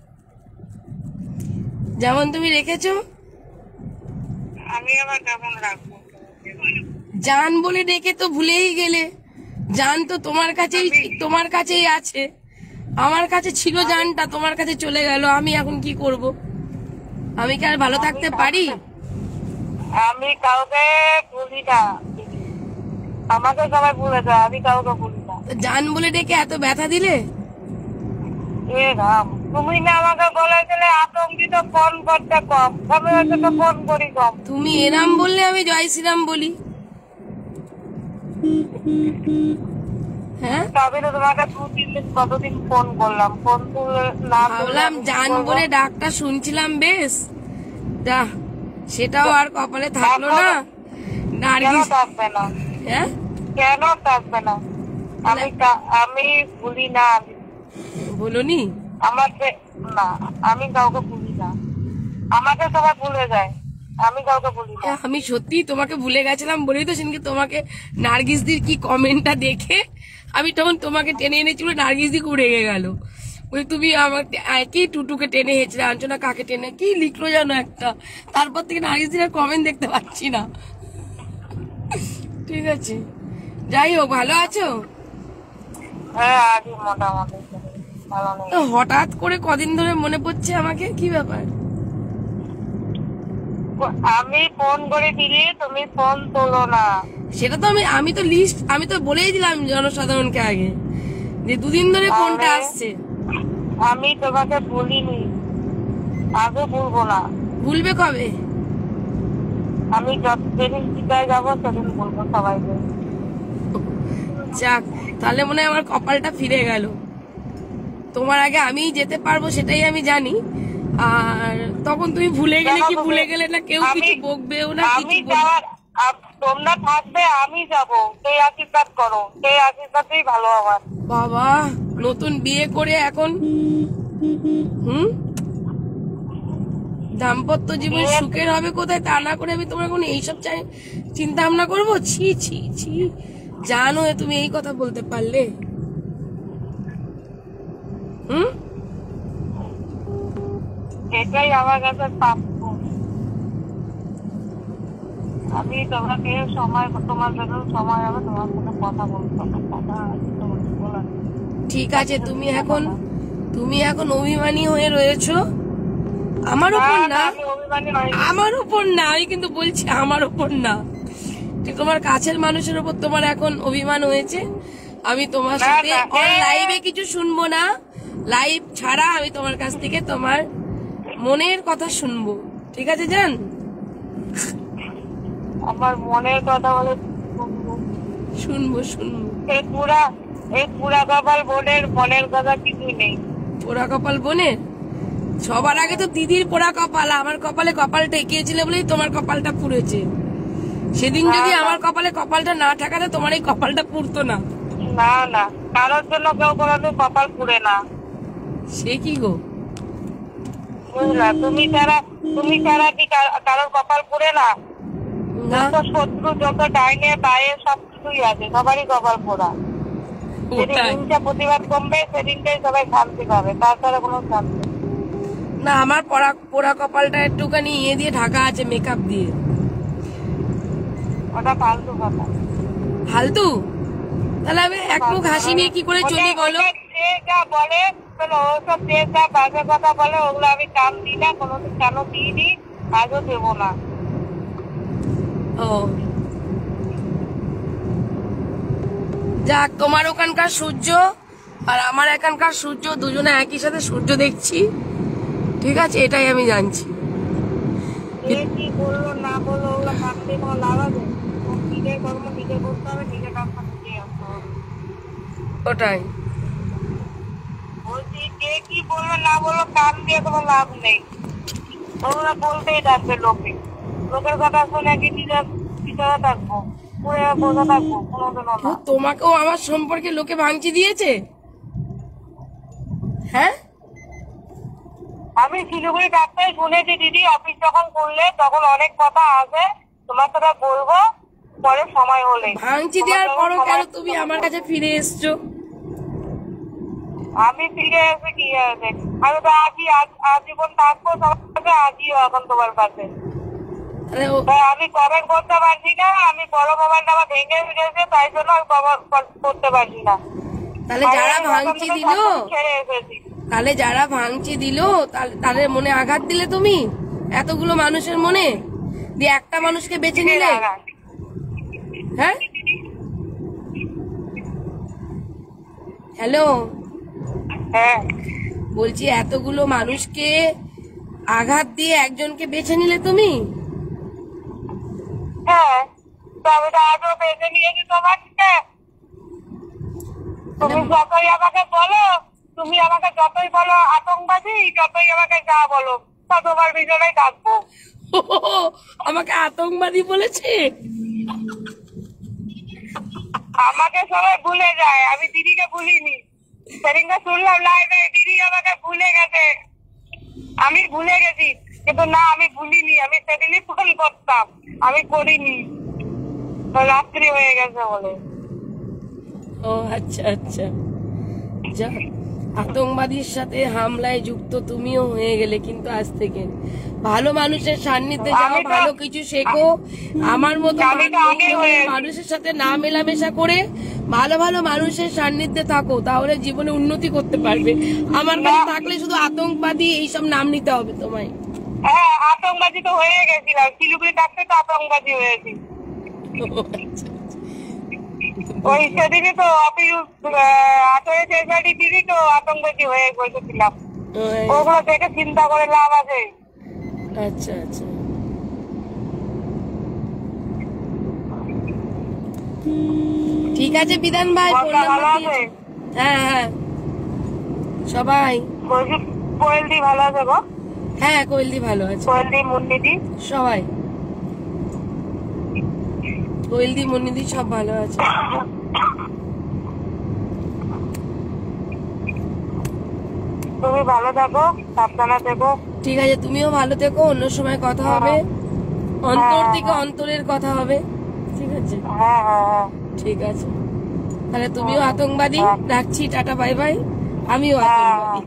যেমন তুমি রেখেছো। আমি আবার কেমন রাখবো? জান বলে ডেকে তো ভুলেই গেলে। জান তো তোমার কাছেই আছে, আমার কাছে ছিল জানটা, তোমার কাছে চলে গেল। আমি এখন কি করব? আমি কি আর ভালো থাকতে পারি? আমি কাউকে বলি না, আমাকে সবাই বলে যায়, আমি কাউকে বলি না। জান বলে ডেকে এত ব্যথা দিলে? এ রাম, তুমি না আমাকে বলেছিলে আতঙ্কিত ফোন করতে কম, আমি হয়তো তো ফোন করি কম। তুমি এরাম বললে আমি জয় শ্রীরাম বলি। হ্যাঁ, তবে তো তোমাকে 2-3 দিন কতদিন ফোন করলাম, ফোন তুলে না ভাবলাম জান বলে ডাকটা শুনছিলাম বেশ, যা সেটাও আর কপালে থাকলো না। কেন নার্গিস, থাকবে না? হ্যাঁ কেন থাকবে না? আমি ভুলি না, বলনি আমাকে না, আমি কাউকে ভুলি না, আমাকে সবাই ভুলে যায়, আমি কাউকে ভুলি না। আমি সত্যি তোমাকে ভুলে গেছিলাম বলেই তো সেদিনকে তোমাকে নার্গিসদির কি কমেন্টটা দেখে আমি তখন তোমাকে টেনে এনেছিল, নার্গিসদি খুব রেগে গেল। ওই তুমি আমাকে কি টুটুকে টেনে হেঁচড়ে আনছো না, কাকে টেনে কি লিখলো জানো একটা, তারপর থেকে নার্গিসদির কমেন্ট দেখতে পাচ্ছি না। ঠিক আছে, যাই হোক, ভালো আছো? হ্যাঁ আছি মোটামুটি, ভালো নেই। তো হঠাৎ করে কদিন ধরে মনে পড়ছে আমাকে, কি ব্যাপার? আমি ফোন করে দিলি তুমি ফোন তোলো না। সেটা তো আমি তো বলেই দিলাম জনসাধারণকে আগে যে দুদিন ধরে ফোনটা আসছে। আমি তোমাকে বলিনি, আগে বলবো না। ভুলবে কবে? আমি যেদিন চিটায় যাবো সেদিন বলবো সবাইকে। যাক, তাহলে মনে হয় আমার কপালটা ফিরে গেল। তোমার আগে আমি যেতে পারবো সেটাই আমি জানি। আর তখন তুমি ভুলে গেলে কি ভুলে গেলে না, কেউ কিছু বকবেও না, আমি কিছু যাওয়ার তোমরা থাকবে, আমি যাব, সেই আশীর্বাদ করো, সেই আশীর্বাদই ভালো আমার। বাবা নতুন বিয়ে করে এখন দাম্পত্য জীবন সুখের হবে কোথায়, তা না করে আমি তোমার কোনো এইসব চিন্তা ভাবনা করবো? ছি ছি ছি, জানো তুমি এই কথা বলতে পারলে? এটাই আমার কাছে প্রাপ্য। আমি তোমাকে সময়, তোমার জন্য সময় হবে, তোমার সাথে কথা বলতে হবে, কথা আছে তোমাকে বলার। ঠিক আছে, তুমি এখন অভিমানী হয়ে রয়েছো আমার উপর না, আমি অভিমানী নই। আমার উপর না, আমি কিন্তু বলছি আমার উপর না, তোমার কাছের মানুষের উপর তোমার এখন অভিমান হয়েছে। আমি তোমার সাথে লাইভে কিছু শুনবো না, লাইভ ছাড়া আমি তোমার কাছ থেকে তোমার মনের কথা শুনবো, ঠিক আছে জান? আমার মনের কথা বলে শুনবো। এই পুরা কপাল বোনের মনের কথা কিছুই নেই। পোড়া কপাল বোনের? সবার আগে তো দিদির পোড়া কপাল, আমার কপালে কপাল ঠেকিয়েছিল বলেই তোমার কপালটা পুড়েছে। সেদিন যদি আমার কপালে কপালটা না ঠেকাতে তোমার এই কপালটা পুড়তো না। না না, কারোর জন্য কেউ কোনোদিন কপাল পুড়ে না। সে কি গো? বুঝলা, তুমি ছাড়া কি কারোর কপাল পুড়ে না? না, যত শত্রু, যত ডাইনে বায়ে সবকিছুই আছে, সবারই কপাল পোড়া। যেদিন হিংসা প্রতিবাদ কমবে সেদিনটাই সবাই শান্তি পাবে, তাছাড়া কোনো শান্তি না। আমার পোড়া কপালটা একটুখানি দিয়ে ঢাকা আছে, মেকআপ দিয়ে। ওটা ফালতু কথা। ফালতু? তাহলে আমি এক মুখ হাসি নিয়ে কি করে চলি বলো? যে যা বলে, ওসব যে যা বাজে কথা বলে, ওগুলো আমি কান দিই না, কোনোদিন কানও দিইনি, আজও দেবো না। ও যাক, তোমার ওখানকার সূর্য আর আমার এখানকার সূর্য দুজনে একই সাথে সূর্য দেখছি, ঠিক আছে, এটাই আমি জানছি। কি বললো না বললো ওগুলো কান দিয়ে কোনো লাভ আছে? নিজের কর্ম নিজে করতে হবে, নিজের কাজ নিজে আসতে হবে। ওটাই বলছি, কে কি বললো না বললো কান দিয়ে কোনো লাভ নেই, ওগুলো বলতেই থাকবে লোকের কথা শুনে কি নিজেরা থাকবো, পুরে বোঝা থাকবো, কোনোদিনও না। তোমাকেও আমার সম্পর্কে লোকে ভাঙচি দিয়েছে? হ্যাঁ, আমি শিলিগুড়ি থাকতে শুনেছি দিদি, অফিস যখন করলে তখন অনেক কথা আছে, তোমার সাথে বলবো পরে সময় হলে। ভাঙচি দেওয়ার পরও কেন তুমি আমার কাছে ফিরে এসছো? আমি ফিরে এসে কি আছে, আমি তো আজীবন থাকবো তোমার কাছে, আজিও এখন তোমার কাছে। আমি কমেন্ট করতে পারছি না, আমি বড় মোবাইলটা আমার ভেঙে গেছে, তাই জন্য আমি করতে পারছি না। তাহলে যারা ভাঙচি দিল, ছেড়ে এসেছি। তাহলে যারা ভাঙচি দিল তাদের মনে আঘাত দিলে তুমি, এতগুলো মানুষের মনে দিয়ে একটা মানুষকে বেছে নিলে? হ্যাঁ, হ্যালো, হ্যাঁ বলছি এতগুলো মানুষকে আঘাত দিয়ে একজনকে বেছে নিলে তুমি? হ্যাঁ, তো আমি তো আজও বেছে নিয়েছি তোমাকে। তুমি যতই আমাকে বলো, তুমি আমাকে যতই বলো আতঙ্কবাদী, যতই আমাকে যা বলো, তা তোমার পিছনেই থাকবো। আমাকে আতঙ্কবাদী বলেছে? আমাকে সবাই ভুলে যায়, আমি দিদিকে ভুলিনি। সেদিনকে শুনলাম লাইভে দিদি আমাকে ভুলে গেছে, আমি ভুলে গেছি, কিন্তু না, আমি ভুলিনি, আমি সেদিনই ফোন করতাম, আমি করিনি, রাত্রি হয়ে গেছে বলে। ও আচ্ছা আচ্ছা, যাক, আতঙ্কবাদীর সাথে হামলায় যুক্ত তুমিও হয়ে গেলে, কিন্তু আজ থেকে ভালো মানুষের সান্নিধ্যে যাও, ভালো কিছু শেখো। আমার মতো মানুষের সাথে না মেলামেশা করে ভালো ভালো মানুষের সান্নিধ্যে থাকো, তাহলে জীবনে উন্নতি করতে পারবে। আমার কাছে থাকলে শুধু আতঙ্কবাদী এইসব নাম নিতে হবে তোমায়। হ্যাঁ, আতঙ্কবাদী তো হয়ে গেছিলাম, শিলিগুড়ি থাকতে তো আতঙ্কবাদী হয়েছি। ওই সেদিনই তো অফিস 18 দিনই তো আতঙ্কবাদী হয়ে বসেছিলাম, ওগুলো দেখে চিন্তা করে লাভ আছে? আচ্ছা আচ্ছা, ঠিক ঠিক আছে বিধান ভাই, ফোন বড়দা ভালো নাম্বার আছে? দিয়ে- হ্যাঁ হ্যাঁ সবাই, বলছি কোয়েলদি ভালো আছে গো? হ্যাঁ কোয়েলদি ভালো আছে, কোয়েলদি মুন্নিদি সবাই কোয়েলদি মুন্নিদি সব ভালো আছে। তুমি ভালো থাকো, সাবধানে থেকো। ঠিক আছে, তুমিও ভালো থেকো, অন্য সময় কথা হবে, অন্তর থেকে অন্তরের কথা হবে, ঠিক আছে? হ্যাঁ হ্যাঁ হ্যাঁ ঠিক আছে, তাহলে তুমিও আতঙ্কবাদী, রাখছি, টাটা বাই বাই। আমিও আতঙ্কবাদী,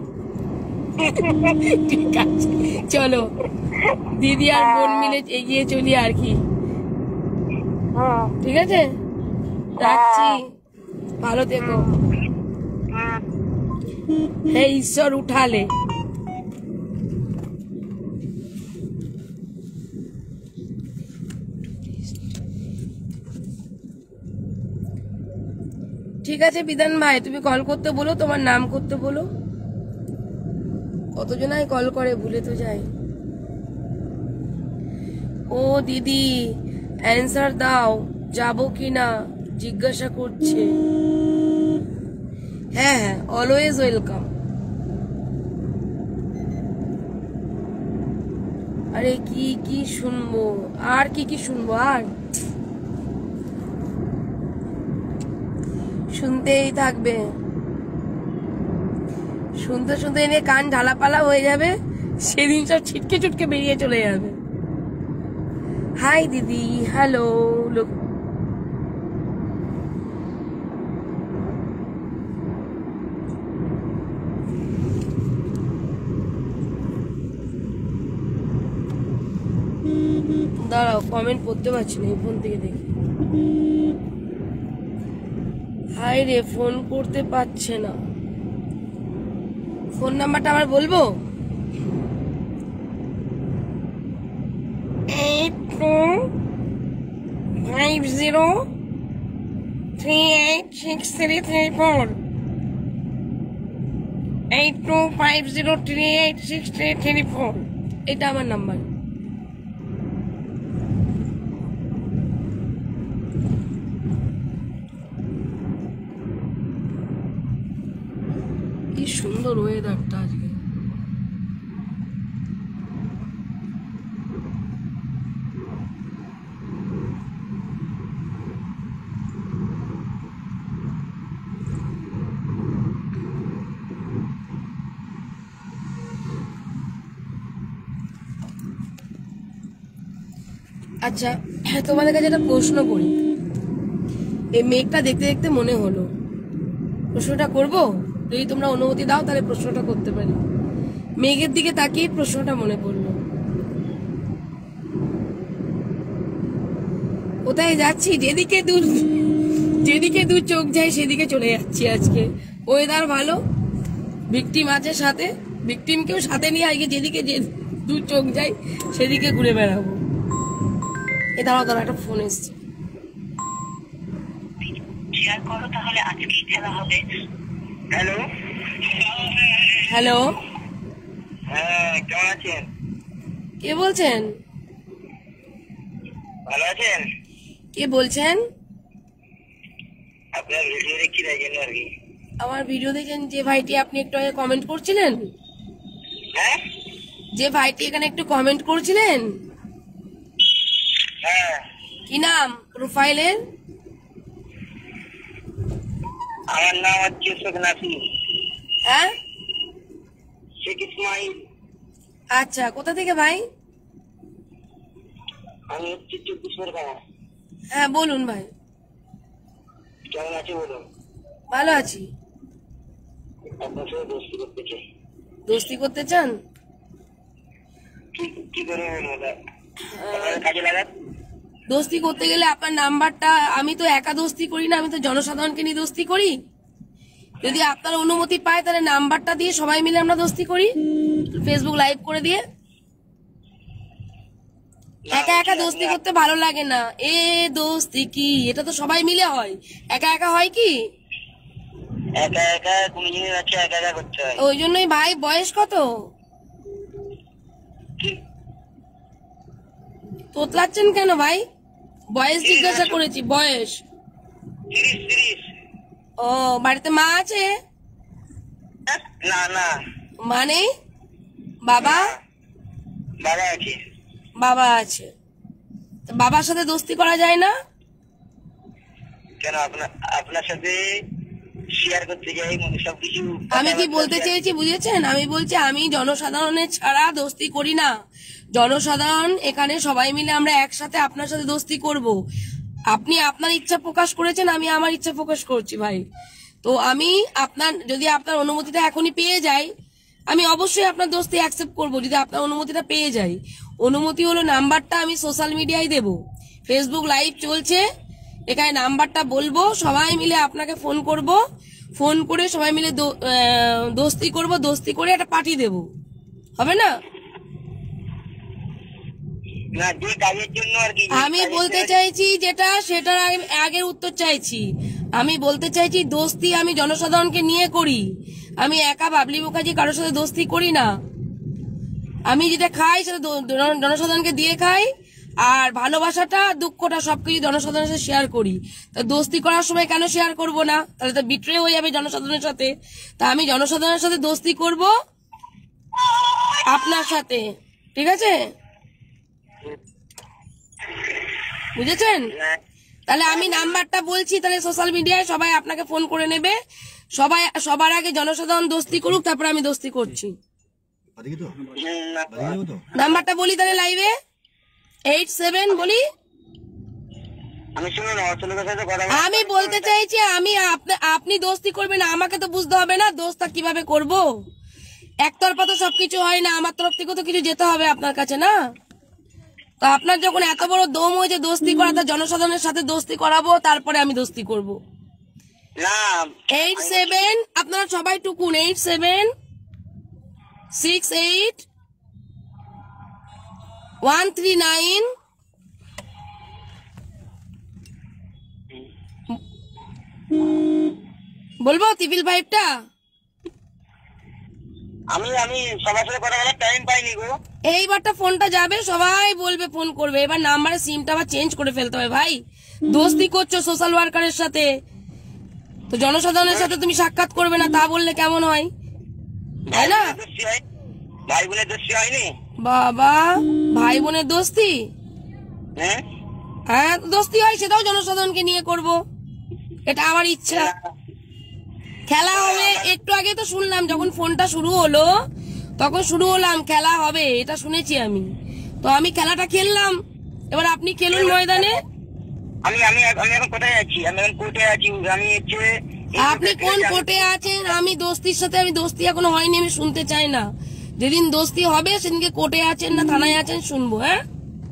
ঠিক আছে, চলো দিদি আর বোন মিলে এগিয়ে চলি আর কি, হুম ঠিক আছে? রাখছি, ভালো থেকো। হুম। হে ঈশ্বর উঠালে। ঠিক আছে বিধান ভাই, তুমি কল করতে বলো, তোমার নাম করতে বলো। কতজনাই কল করে, ভুলে তো যাই। ও দিদি অ্যান্সার দাও, যাবো কিনা জিজ্ঞাসা করছে। হ্যাঁ হ্যাঁ, অলওয়েজ ওয়েলকাম। আরে কি কি শুনবো, আর কি কি শুনবো, আর শুনতেই থাকবে, শুনতে শুনতে এনে কান ঢালাপালা হয়ে যাবে, সেদিন সব ছিটকে চুটকে বেরিয়ে চলে যাবে। হাই দিদি, হ্যালো। লোক দাঁড়াও, কমেন্ট পড়তে পারছি না, এই ফোন থেকে দেখি। হাই রে, ফোন করতে পারছে না। ফোন নাম্বারটা আবার বলবো? 8250386334 8250386334, এটা আমার নাম্বার। কি সুন্দর ওয়েদারটা আজকে। আচ্ছা, তোমাদের কাছে একটা প্রশ্ন করি, এই মেঘটা দেখতে দেখতে মনে হলো প্রশ্নটা করব, যদি তোমরা অনুমতি দাও তাহলে প্রশ্নটা করতে পারি। মেঘের দিকে তাকিয়ে প্রশ্নটা মনে পড়লো। কোথায় যাচ্ছি, যেদিকে দু চোখ যায় সেদিকে চলে যাচ্ছি আজকে। ওয়েদার ভালো, ভিকটিম আছে সাথে, ভিকটিমকেও সাথে নিয়ে আজকে যেদিকে যে দু চোখ যায় সেদিকে ঘুরে বেড়াবো। এ দাঁড়াও দাঁড়াও, একটা ফোন এসছে। শেয়ার করো, তাহলে আজকেই খেলা হবে। হ্যালো হ্যালো, হ্যাঁ, কেমন আছেন? কে বলছেন? ভালো আছেন? কে বলছেন? আপনার ভিডিও দেখি তাই জন্য আর কি। আমার ভিডিও দেখেন? যে ভাইটি আপনি একটু আগে কমেন্ট করছিলেন, হ্যাঁ যে ভাইটি এখানে একটু কমেন্ট করছিলেন, হ্যাঁ, কি নাম প্রোফাইলের? আমার নাম হচ্ছে শেখ নাসির, হ্যাঁ, শেখ ইসমাইল। আচ্ছা, কোথা থেকে ভাই? আমি হচ্ছে 24 পরগনা। হ্যাঁ বলুন ভাই। কেমন আছে বলুন? ভালো আছি। আপনার সাথে দোস্তি করতে চাই। দোস্তি করতে চান? কি করে বলুন? আপনার কাজে লাগান। দোস্তি করতে গেলে আপনার নাম্বারটা, আমি তো একা দোস্তি করি না, আমি তো জনসাধারণকে নিয়ে দোস্তি করি। যদি আপনার অনুমতি পায় তাহলে নাম্বারটা দিয়ে সবাই মিলে আমরা দোস্তি করি, ফেসবুক লাইভ করে দিয়ে। একা একা দোস্তি করতে ভালো লাগে না। এ দোস্তি কি, এটা তো সবাই মিলে হয়, একা একা হয় কি? একা একা কোন জিনিস আছে, একা একা করতে হয়। ওই জন্যই ভাই। বয়স কত? তোতলাচ্ছেন কেন ভাই? বয়স জিজ্ঞাসা করেছি, বয়স। 30 ও বাড়িতে মা আছে? না না মানে বাবা? বাবা আছে। বাবা আছে, তো বাবার সাথে দোস্তি করা যায় না? কেন আপনার সাথে শেয়ার করতে যাই মানে সবকিছু। আমি কি বলতে চেয়েছি বুঝেছেন? আমি বলছি আমি জনসাধারণের ছাড়া দোস্তি করি না। জনসাধারণ এখানে সবাই মিলে আমরা একসাথে আপনার সাথে দোস্তি করব। আপনি আপনার ইচ্ছা প্রকাশ করেছেন, আমি আমার ইচ্ছা প্রকাশ করছি ভাই। তো আমি যদি আপনার অনুমতিটা এখনই পেয়ে যাই, আমি অবশ্যই আপনার দোস্তি অ্যাকসেপ্ট করব যদি আপনার অনুমতিটা পেয়ে যাই। অনুমতি হলো নাম্বারটা আমি সোশ্যাল মিডিয়ায় দেব, ফেসবুক লাইভ চলছে, এখানে নাম্বারটা বলবো, সবাই মিলে আপনাকে ফোন করব, ফোন করে সবাই মিলে দোস্তি করব, দোস্তি করে একটা পার্টি দেব, হবে না? না যে কাজের জন্য আর কি। আমি বলতে চাইছি যেটা সেটার আগের উত্তর চাইছি। আমি বলতে চাইছি দোস্তি আমি জনসাধারণকে নিয়ে করি, আমি একা বাবলি মুখার্জি কারোর সাথে দোস্তি করি না। আমি যেটা খাই সেটা জনসাধারণকে দিয়ে খাই, আর ভালোবাসাটা দুঃখটা সবকিছু জনসাধারণের সাথে শেয়ার করি। তা দোস্তি করার সময় কেন শেয়ার করব না? তাহলে তো বিট্রে হয়ে যাবে জনসাধারণের সাথে। তা আমি জনসাধারণের সাথে দোস্তি করব আপনার সাথে, ঠিক আছে? বুঝেছেন? তাহলে আমি নাম্বারটা বলছি, তাহলে সোশ্যাল মিডিয়ায় সবাই আপনাকে ফোন করে নেবে। সবার আগে জনসাধারণ দোস্তি করুক, তারপরে আমি দোস্তি করছি। নাম্বারটা বলি তাহলে লাইভে 87 বলি। আমি শুনুন অর্চনার সাথে কথা আমি বলতে চাইছি আপনি দোস্তি করবেন, আমাকে তো বুঝতে হবে না দোস্তা কিভাবে করব। একতরফা তো সবকিছু হয় না, আমার তরফ থেকে তো কিছু যেতে হবে আপনার কাছে না? তো আপনার যখন এত বড় দম হয়েছে দোস্তি করা, তা জনসাধারণের সাথে দোস্তি করাবো, তারপরে আমি দোস্তি করব। না 87 আপনারা সবাই টুকুন, 8768139139। বলবো 555টা? আমি সবার সাথে কথা বলার টাইম পাইনি গো। এইবারটা ফোনটা যাবে, সবাই বলবে ফোন করবে। এবার নাম্বারের সিমটা আবার চেঞ্জ করে ফেলতে হবে ভাই। দোস্তি করছো সোশ্যাল ওয়ার্কারের সাথে, তো জনসাধারণের সাথে তুমি সাক্ষাৎ করবে না, তা বললে কেমন হয়? তাই না? ভাই বোনের দোস্তি হয়নি বাবা, ভাই বোনের দোস্তি? হ্যাঁ হ্যাঁ দোস্তি হয়, সেটাও জনসাধারণকে নিয়ে করব, এটা আমার ইচ্ছা। খেলা হবে, একটু আগে তো শুনলাম যখন ফোনটা শুরু হলো, তখন শুরু হলাম খেলা হবে, এটা শুনেছি আমি। তো আমি খেলাটা খেললাম, এবার আপনি খেলুন ময়দানে। আমি এখন কোথায় আছি? আমি এখন কোর্টে আছি। আমি আপনি কোন কোর্টে আছেন? আমি দোস্তির সাথে, আমি দোস্তি এখনো হয়নি, আমি শুনতে চাই না। যেদিন দোস্তি হবে সেদিনকে কোর্টে আছেন না থানায় আছেন শুনবো। হ্যাঁ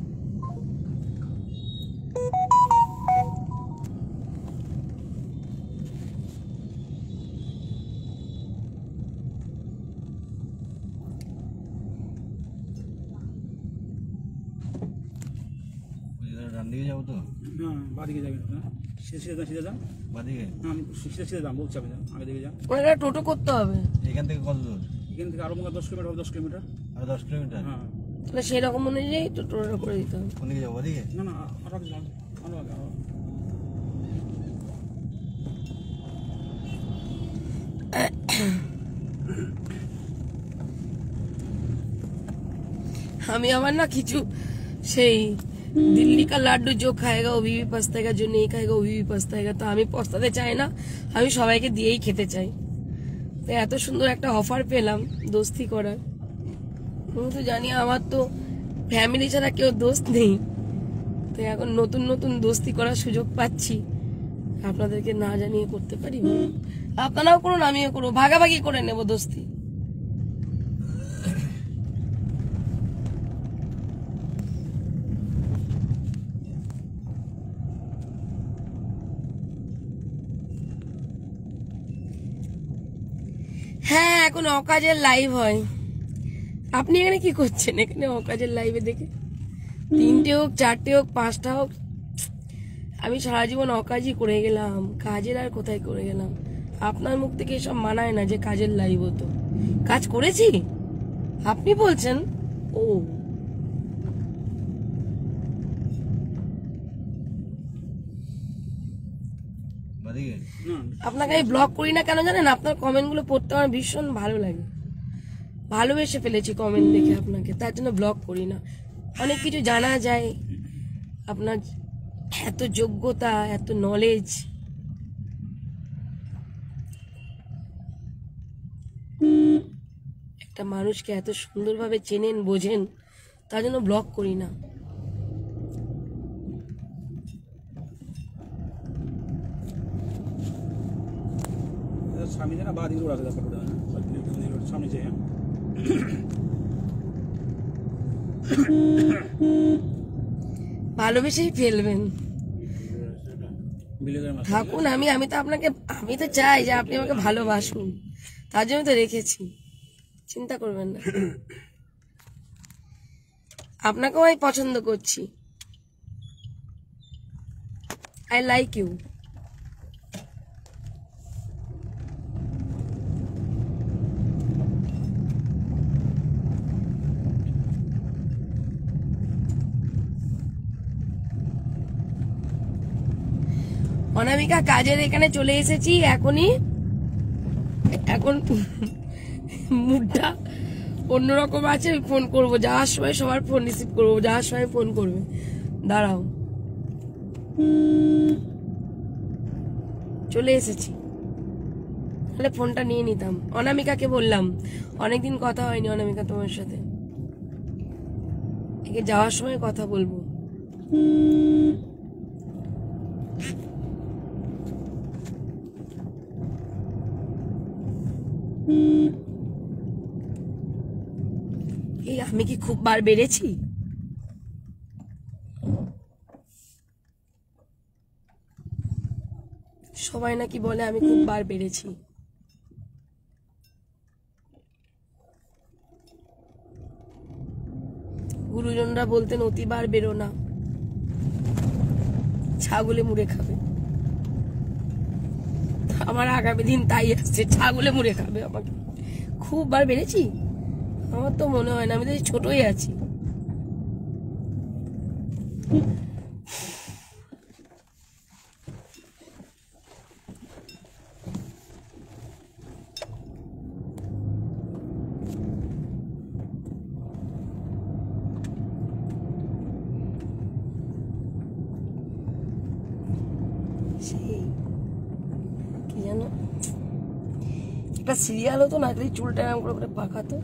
ডান দিকে যাবো তো? না বাদিকে যাবেন না, সিধে যান। বাদিকে? হ্যাঁ আমি সিধে যান বলছি, আপনি আগে দিকে যান। ওনারা টোটো করতে হবে এখান থেকে কত দূর? এখান থেকে আরো 10 কিলোমিটার হবে, 10 কিলোমিটার। আরো 10 কিলোমিটার? হ্যাঁ তাহলে সেই রকম অনুযায়ী টোটোটা করে দিতে হবে। কোন দিকে যাবো? ওদিকে? না না আরো আগে যান, আরো আগে আরো। আমি আমার না কিছু সেই दिल्ली का लाड्डू जो खाएगा वो भी पछताएगा, जो नहीं खाएगा वो भी पछताएगा। তো আমি পস্তাতে চাই না, আমি সবাইকে দিয়েই খেতে চাই। তো এত সুন্দর একটা অফার পেলাম দোস্তি করার। আমি তো জানি আমার তো ফ্যামিলি ছাড়া কেউ দোস্ত নেই, তো এখন নতুন নতুন দোস্তি করার সুযোগ পাচ্ছি, আপনাদেরকে না জানিয়ে করতে পারি? আপনারাও করুন, আমিও করবো, ভাগাভাগি করে নেব দোস্তি। হ্যাঁ এখন অকাজের লাইভ হয়। আপনি এখানে কি করছেন? এখানে অকাজের লাইভে দেখে 3টে হোক 4টে হোক 5টা হোক, আমি সারা জীবন অকাজই করে গেলাম, কাজের আর কোথায় করে গেলাম? আপনার মুখ থেকে এসব মানায় না যে কাজের লাইভ হতো। কাজ করেছি আপনি বলছেন? ও আপনাকে আমি ব্লক করি না কেন জানেন? আপনার কমেন্টগুলো পড়তে আমার ভীষণ ভালো লাগে, ভালোবেসে ফেলেছি কমেন্ট দেখে আপনাকে, তার জন্য ব্লক করি না। অনেক কিছু জানা যায়, আপনার এত যোগ্যতা, এত নলেজ, একটা মানুষকে এত সুন্দরভাবে চেনেন, বোঝেন, তার জন্য ব্লক করি না। सामने जाना बाद ही रोड आगे पकड़ देना सामने से ভালোবেসেই ফেলবেন। থাকুন, আমি তো আপনাকে, আমি তো চাই যে আপনি আমাকে ভালোবাসুন, তার জন্য তো রেখেছি, চিন্তা করবেন না। আপনাকেও আমি পছন্দ করছি, আই লাইক ইউ। অনামিকা কাজের এখানে চলে এসেছি এখনই, এখন মুডটা অন্যরকম আছে। ফোন করবো যাওয়ার সময়, সবার ফোন রিসিভ করবো, যাওয়ার সময় ফোন করবে, দাঁড়াও। চলে এসেছি, তাহলে ফোনটা নিয়ে নিতাম। অনামিকাকে বললাম, অনেকদিন কথা হয়নি অনামিকা তোমার সাথে, একে যাওয়ার সময় কথা বলবো। এই আমি কি খুব বার বেড়েছি? সবাই নাকি বলে আমি খুব বার বেড়েছি। গুরুজনরা বলতেন অতিবার বেরো না, ছাগলে মুড়ে খাবে। আমার আগামী দিন তাই আসছে, ছাগলে মুড়ে খাবে আমাকে। খুব বার বেড়েছি? আমার তো মনে হয় না, আমি তো ছোটই আছি। কি জানো, একটা সিরিয়াল হতো না, চুলটা এরকম করে করে পাকাতো,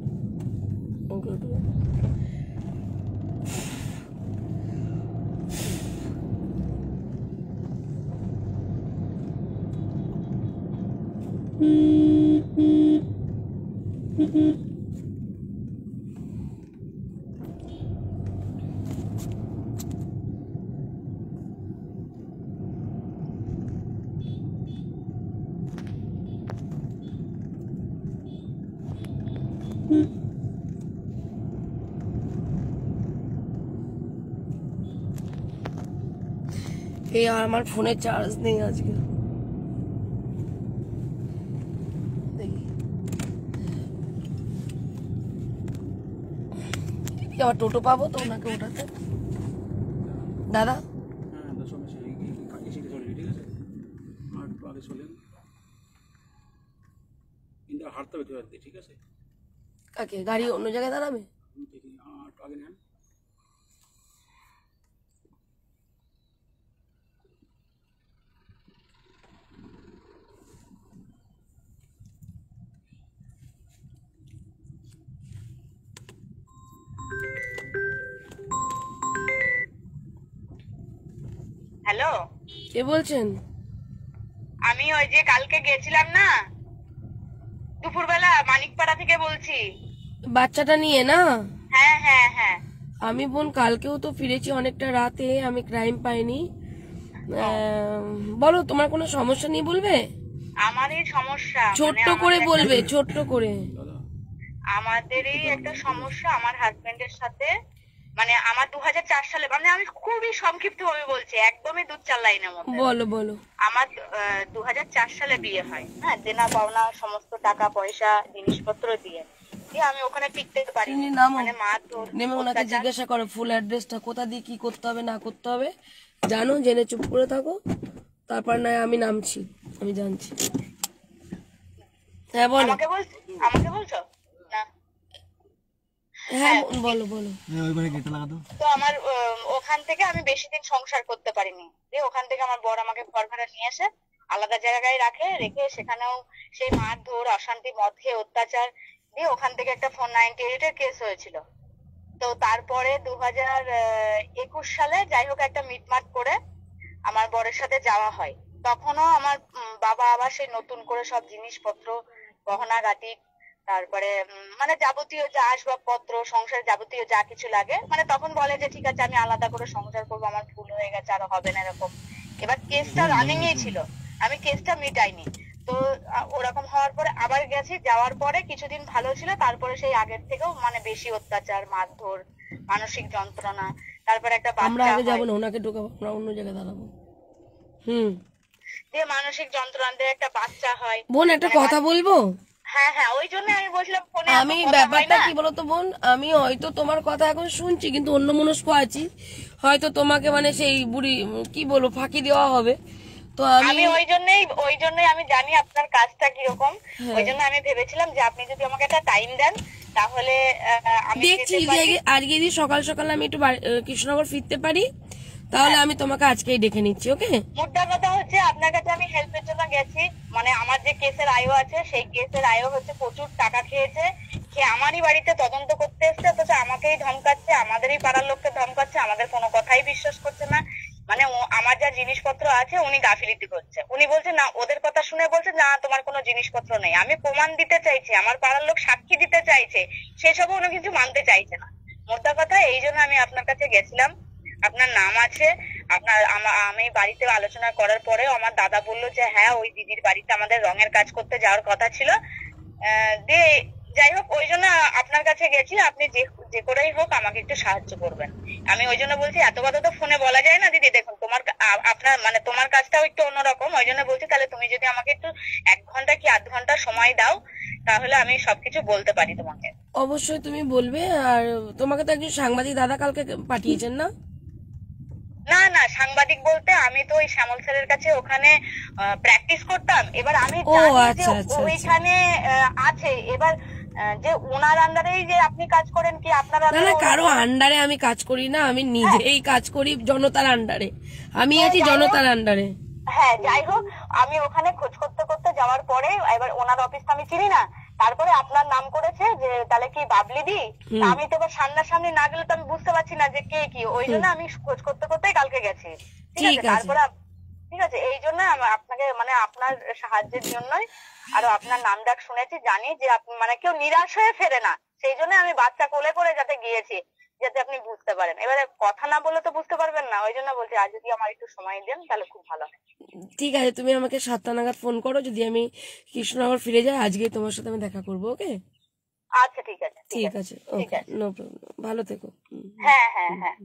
এই আমার ফোনে চার্জ নেই আজকে, দেখি আবার টোটো পাবো তো ওনাকে ওঠাতে। দাদা হ্যাঁ 10 মিনিট এসে চলে, ঠিক আছে, আর একটু আগে চলেন, কিন্তু হাঁটতে হবে, ঠিক আছে? কাকে? গাড়ি অন্য জায়গায় দাঁড়াবে? দেখি একটু আগে নেন। হ্যালো, কে বলছেন? আমি ওই যে কালকে গেছিলাম না দুপুরবেলা, মানিকপাড়া থেকে বলছি। বাচ্চাটা নিয়ে না? হ্যাঁ হ্যাঁ হ্যাঁ। আমি বোন কালকেও তো ফিরেছি অনেকটা রাতে, আমি ক্রাইম পাইনি। বলো তোমার কোনো সমস্যা নেই, বলবে? আমার এই সমস্যা, ছোট্ট করে বলবে, ছোট্ট করে। আমাদেরই একটা সমস্যা আমার হাজবেন্ডের সাথে, মানে আমার 2004 সালে, মানে আমি খুবই সংক্ষিপ্ত ভাবে বলছি, একদমই 2-4 লাইনের মধ্যে। বলো বলো। আমার 2004 সালে বিয়ে হয়, হ্যাঁ, দেনা পাওনা সমস্ত টাকা পয়সা জিনিসপত্র দিয়ে আমি ওখানে টিকতে পারি, মানে মা তোর নেমে ওনাকে জিজ্ঞাসা করো ফুল অ্যাড্রেসটা, কোথা দিয়ে কি করতে হবে না করতে হবে জানো, জেনে চুপ করে থাকো, তারপর নয় আমি নামছি। আমি জানছি। হ্যাঁ বলো। আমাকে বলছো না? হ্যাঁ বলো বলো। ওই বাড়ি গেটটা লাগাতো। তো আমার ওখান থেকে আমি বেশি দিন সংসার করতে পারিনি। দিয়ে ওখান থেকে আমার বর আমাকে ঘর ভাড়া নিয়ে এসে আলাদা জায়গায় রেখে সেখানেও সেই মারধর, অশান্তি, মদ খেয়ে অত্যাচার, দিয়ে ওখান থেকে একটা 498-এর কেস হয়েছিল। তো তারপরে 2021 সালে যাই হোক একটা মিটমাট করে আমার বরের সাথে যাওয়া হয়। তখনও আমার বাবা আবার সেই নতুন করে সব জিনিসপত্র, গহনাগাটি, তারপরে মানে যাবতীয় যা আসবাবপত্র, সংসারে যাবতীয় যা কিছু লাগে, মানে তখন বলে যে ঠিক আছে আমি আলাদা করে সংসার করবো, আমার ভুল হয়ে গেছে, আর হবে না এরকম। এবার কেসটা রানিং এই ছিল, আমি কেসটা মিটাইনি। তো ওরকম হওয়ার পরে আবার গেছি, যাওয়ার পরে কিছুদিন ভালো ছিল, তারপরে সেই আগের থেকেও মানে বেশি অত্যাচার, মারধর, মানসিক যন্ত্রণা, তারপরে একটা আমরা বাচ্চা আগে যাবো হয়। না, ওনাকে ঢোকাবো, আমরা অন্য জায়গায় দাঁড়াবো। দিয়ে মানসিক যন্ত্রণাতে একটা বাচ্চা হয়। বোন একটা কথা বলবো? হ্যাঁ হ্যাঁ, ওই জন্য আমি বলছিলাম ফোনে আমি ব্যাপারটা কি বলতো বোন, আমি হয়তো তোমার কথা এখন শুনছি কিন্তু অন্য মনস্ক আছি, হয়তো তোমাকে মানে সেই বুড়ি কি বলবো ফাঁকি দেওয়া হবে। তো আমি ওই জন্যই আমি জানি আপনার কাজটা কিরকম, ওই জন্য আমি ভেবেছিলাম যে আপনি যদি আমাকে একটা টাইম দেন তাহলে আমি দেখছি আজকে যদি সকাল সকাল আমি একটু কৃষ্ণনগর ফিরতে পারি তাহলে আমি তোমাকে আজকেই ডেকে নিচ্ছি। ওকে, মোদ্দা কথা হচ্ছে আপনার কাছে আমি হেল্পের জন্য গেছি, মানে আমার যে কেসের আয়ও আছে সেই কেসের আয়ও হচ্ছে প্রচুর টাকা খেয়েছে, খেয়ে আমারই বাড়িতে তদন্ত করতে এসছে, অথচ আমাকেই ধমকাচ্ছে, আমাদেরই পাড়ার লোককে ধমকাচ্ছে, আমাদের কোনো কথাই বিশ্বাস করছে না। মানে আমার যা জিনিসপত্র আছে উনি গাফিলিতি করছে, উনি বলছে না, ওদের কথা শুনে বলছে না তোমার কোনো জিনিসপত্র নেই। আমি প্রমাণ দিতে চাইছি, আমার পাড়ার লোক সাক্ষী দিতে চাইছে, সেসবও উনি কিছু মানতে চাইছে না। মোদ্দা কথা এই জন্য আমি আপনার কাছে গেছিলাম। আপনার নাম আছে, আমি বাড়িতে আলোচনা করার পরেও আমার দাদা বললো যে হ্যাঁ ওই দিদির বাড়িতে আমাদের রঙের কাজ করতে যাওয়ার কথা ছিল। দিয়ে যাই হোক ওই জন্য আপনার কাছে গেছি, আপনি যে করেই হোক আমাকে একটু সাহায্য করবেন। আমি ওই জন্য বলছি, এত কথা তো ফোনে বলা যায় না দিদি, দেখুন আপনার মানে তোমার কাজটাও একটু অন্যরকম, ওই জন্য বলছি তাহলে তুমি যদি আমাকে একটু 1 ঘন্টা কি আধ ঘন্টা সময় দাও তাহলে আমি সবকিছু বলতে পারি তোমাকে। অবশ্যই তুমি বলবে। আর তোমাকে তো একজন সাংবাদিক দাদা কালকে পাঠিয়েছেন না? না না, সাংবাদিক বলতে আমি তো ওই শ্যামল স্যারের কাছে ওখানে প্র্যাকটিস করতাম। এবার আমি জানি যে ওইখানে আছে, এবার যে ওনার আন্ডারেই যে আপনি কাজ করেন কি আপনার না না, কারো আন্ডারে আমি কাজ করি না, আমি নিজেই কাজ করি জনতার আন্ডারে, আমি আছি জনতার আন্ডারে। হ্যাঁ যাই হোক, আমি ওখানে খোঁজ করতে করতে যাওয়ার পরে এবার ওনার অফিসটা আমি চিনি না, তারপরে আপনার নাম করেছে যে তাহলে কি বাবলি দি, আমি তো এবার সামনাসামনি না গেলে তো আমি বুঝতে পারছি না যে কে কি, ওই জন্য আমি খোঁজ করতে করতেই কালকে গেছি। ঠিক আছে, তারপরে ঠিক আছে, এই জন্য আপনাকে মানে আপনার সাহায্যের জন্যই, আরো আপনার নাম ডাক শুনেছি, জানি যে আপনি মানে কেউ নিরাশ হয়ে ফেরে না, সেই জন্য আমি বাচ্চা কোলে করে যাতে গিয়েছি, যাতে আপনি বুঝতে পারেন। এবারে কথা না বলে তো বুঝতে পারবেন না, ওই জন্য বলছি আজ যদি আমার একটু সময় দেন তাহলে খুব ভালো হয়। ঠিক আছে, তুমি আমাকে 7টা নাগাদ ফোন করো, যদি আমি কৃষ্ণনগর ফিরে যাই আজকে তোমার সাথে আমি দেখা করবো। ওকে আচ্ছা ঠিক আছে, ঠিক আছে, ওকে, নো প্রবলেম, ভালো থেকো। হ্যাঁ হ্যাঁ হ্যাঁ।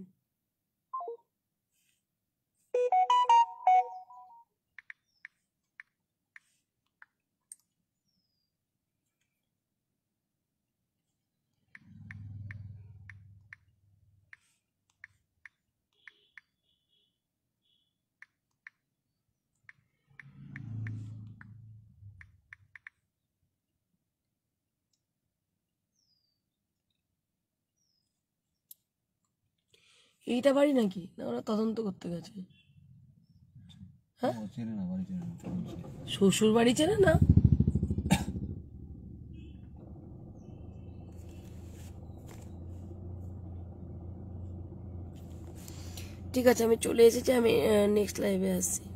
এইটা বাড়ি নাকি না ওরা তদন্ত করতে গেছে? হ্যাঁ, শ্বশুর বাড়ি চেনে না? ঠিক আছে, আমি চলে এসেছি, আমি নেক্সট লাইভে আসছি।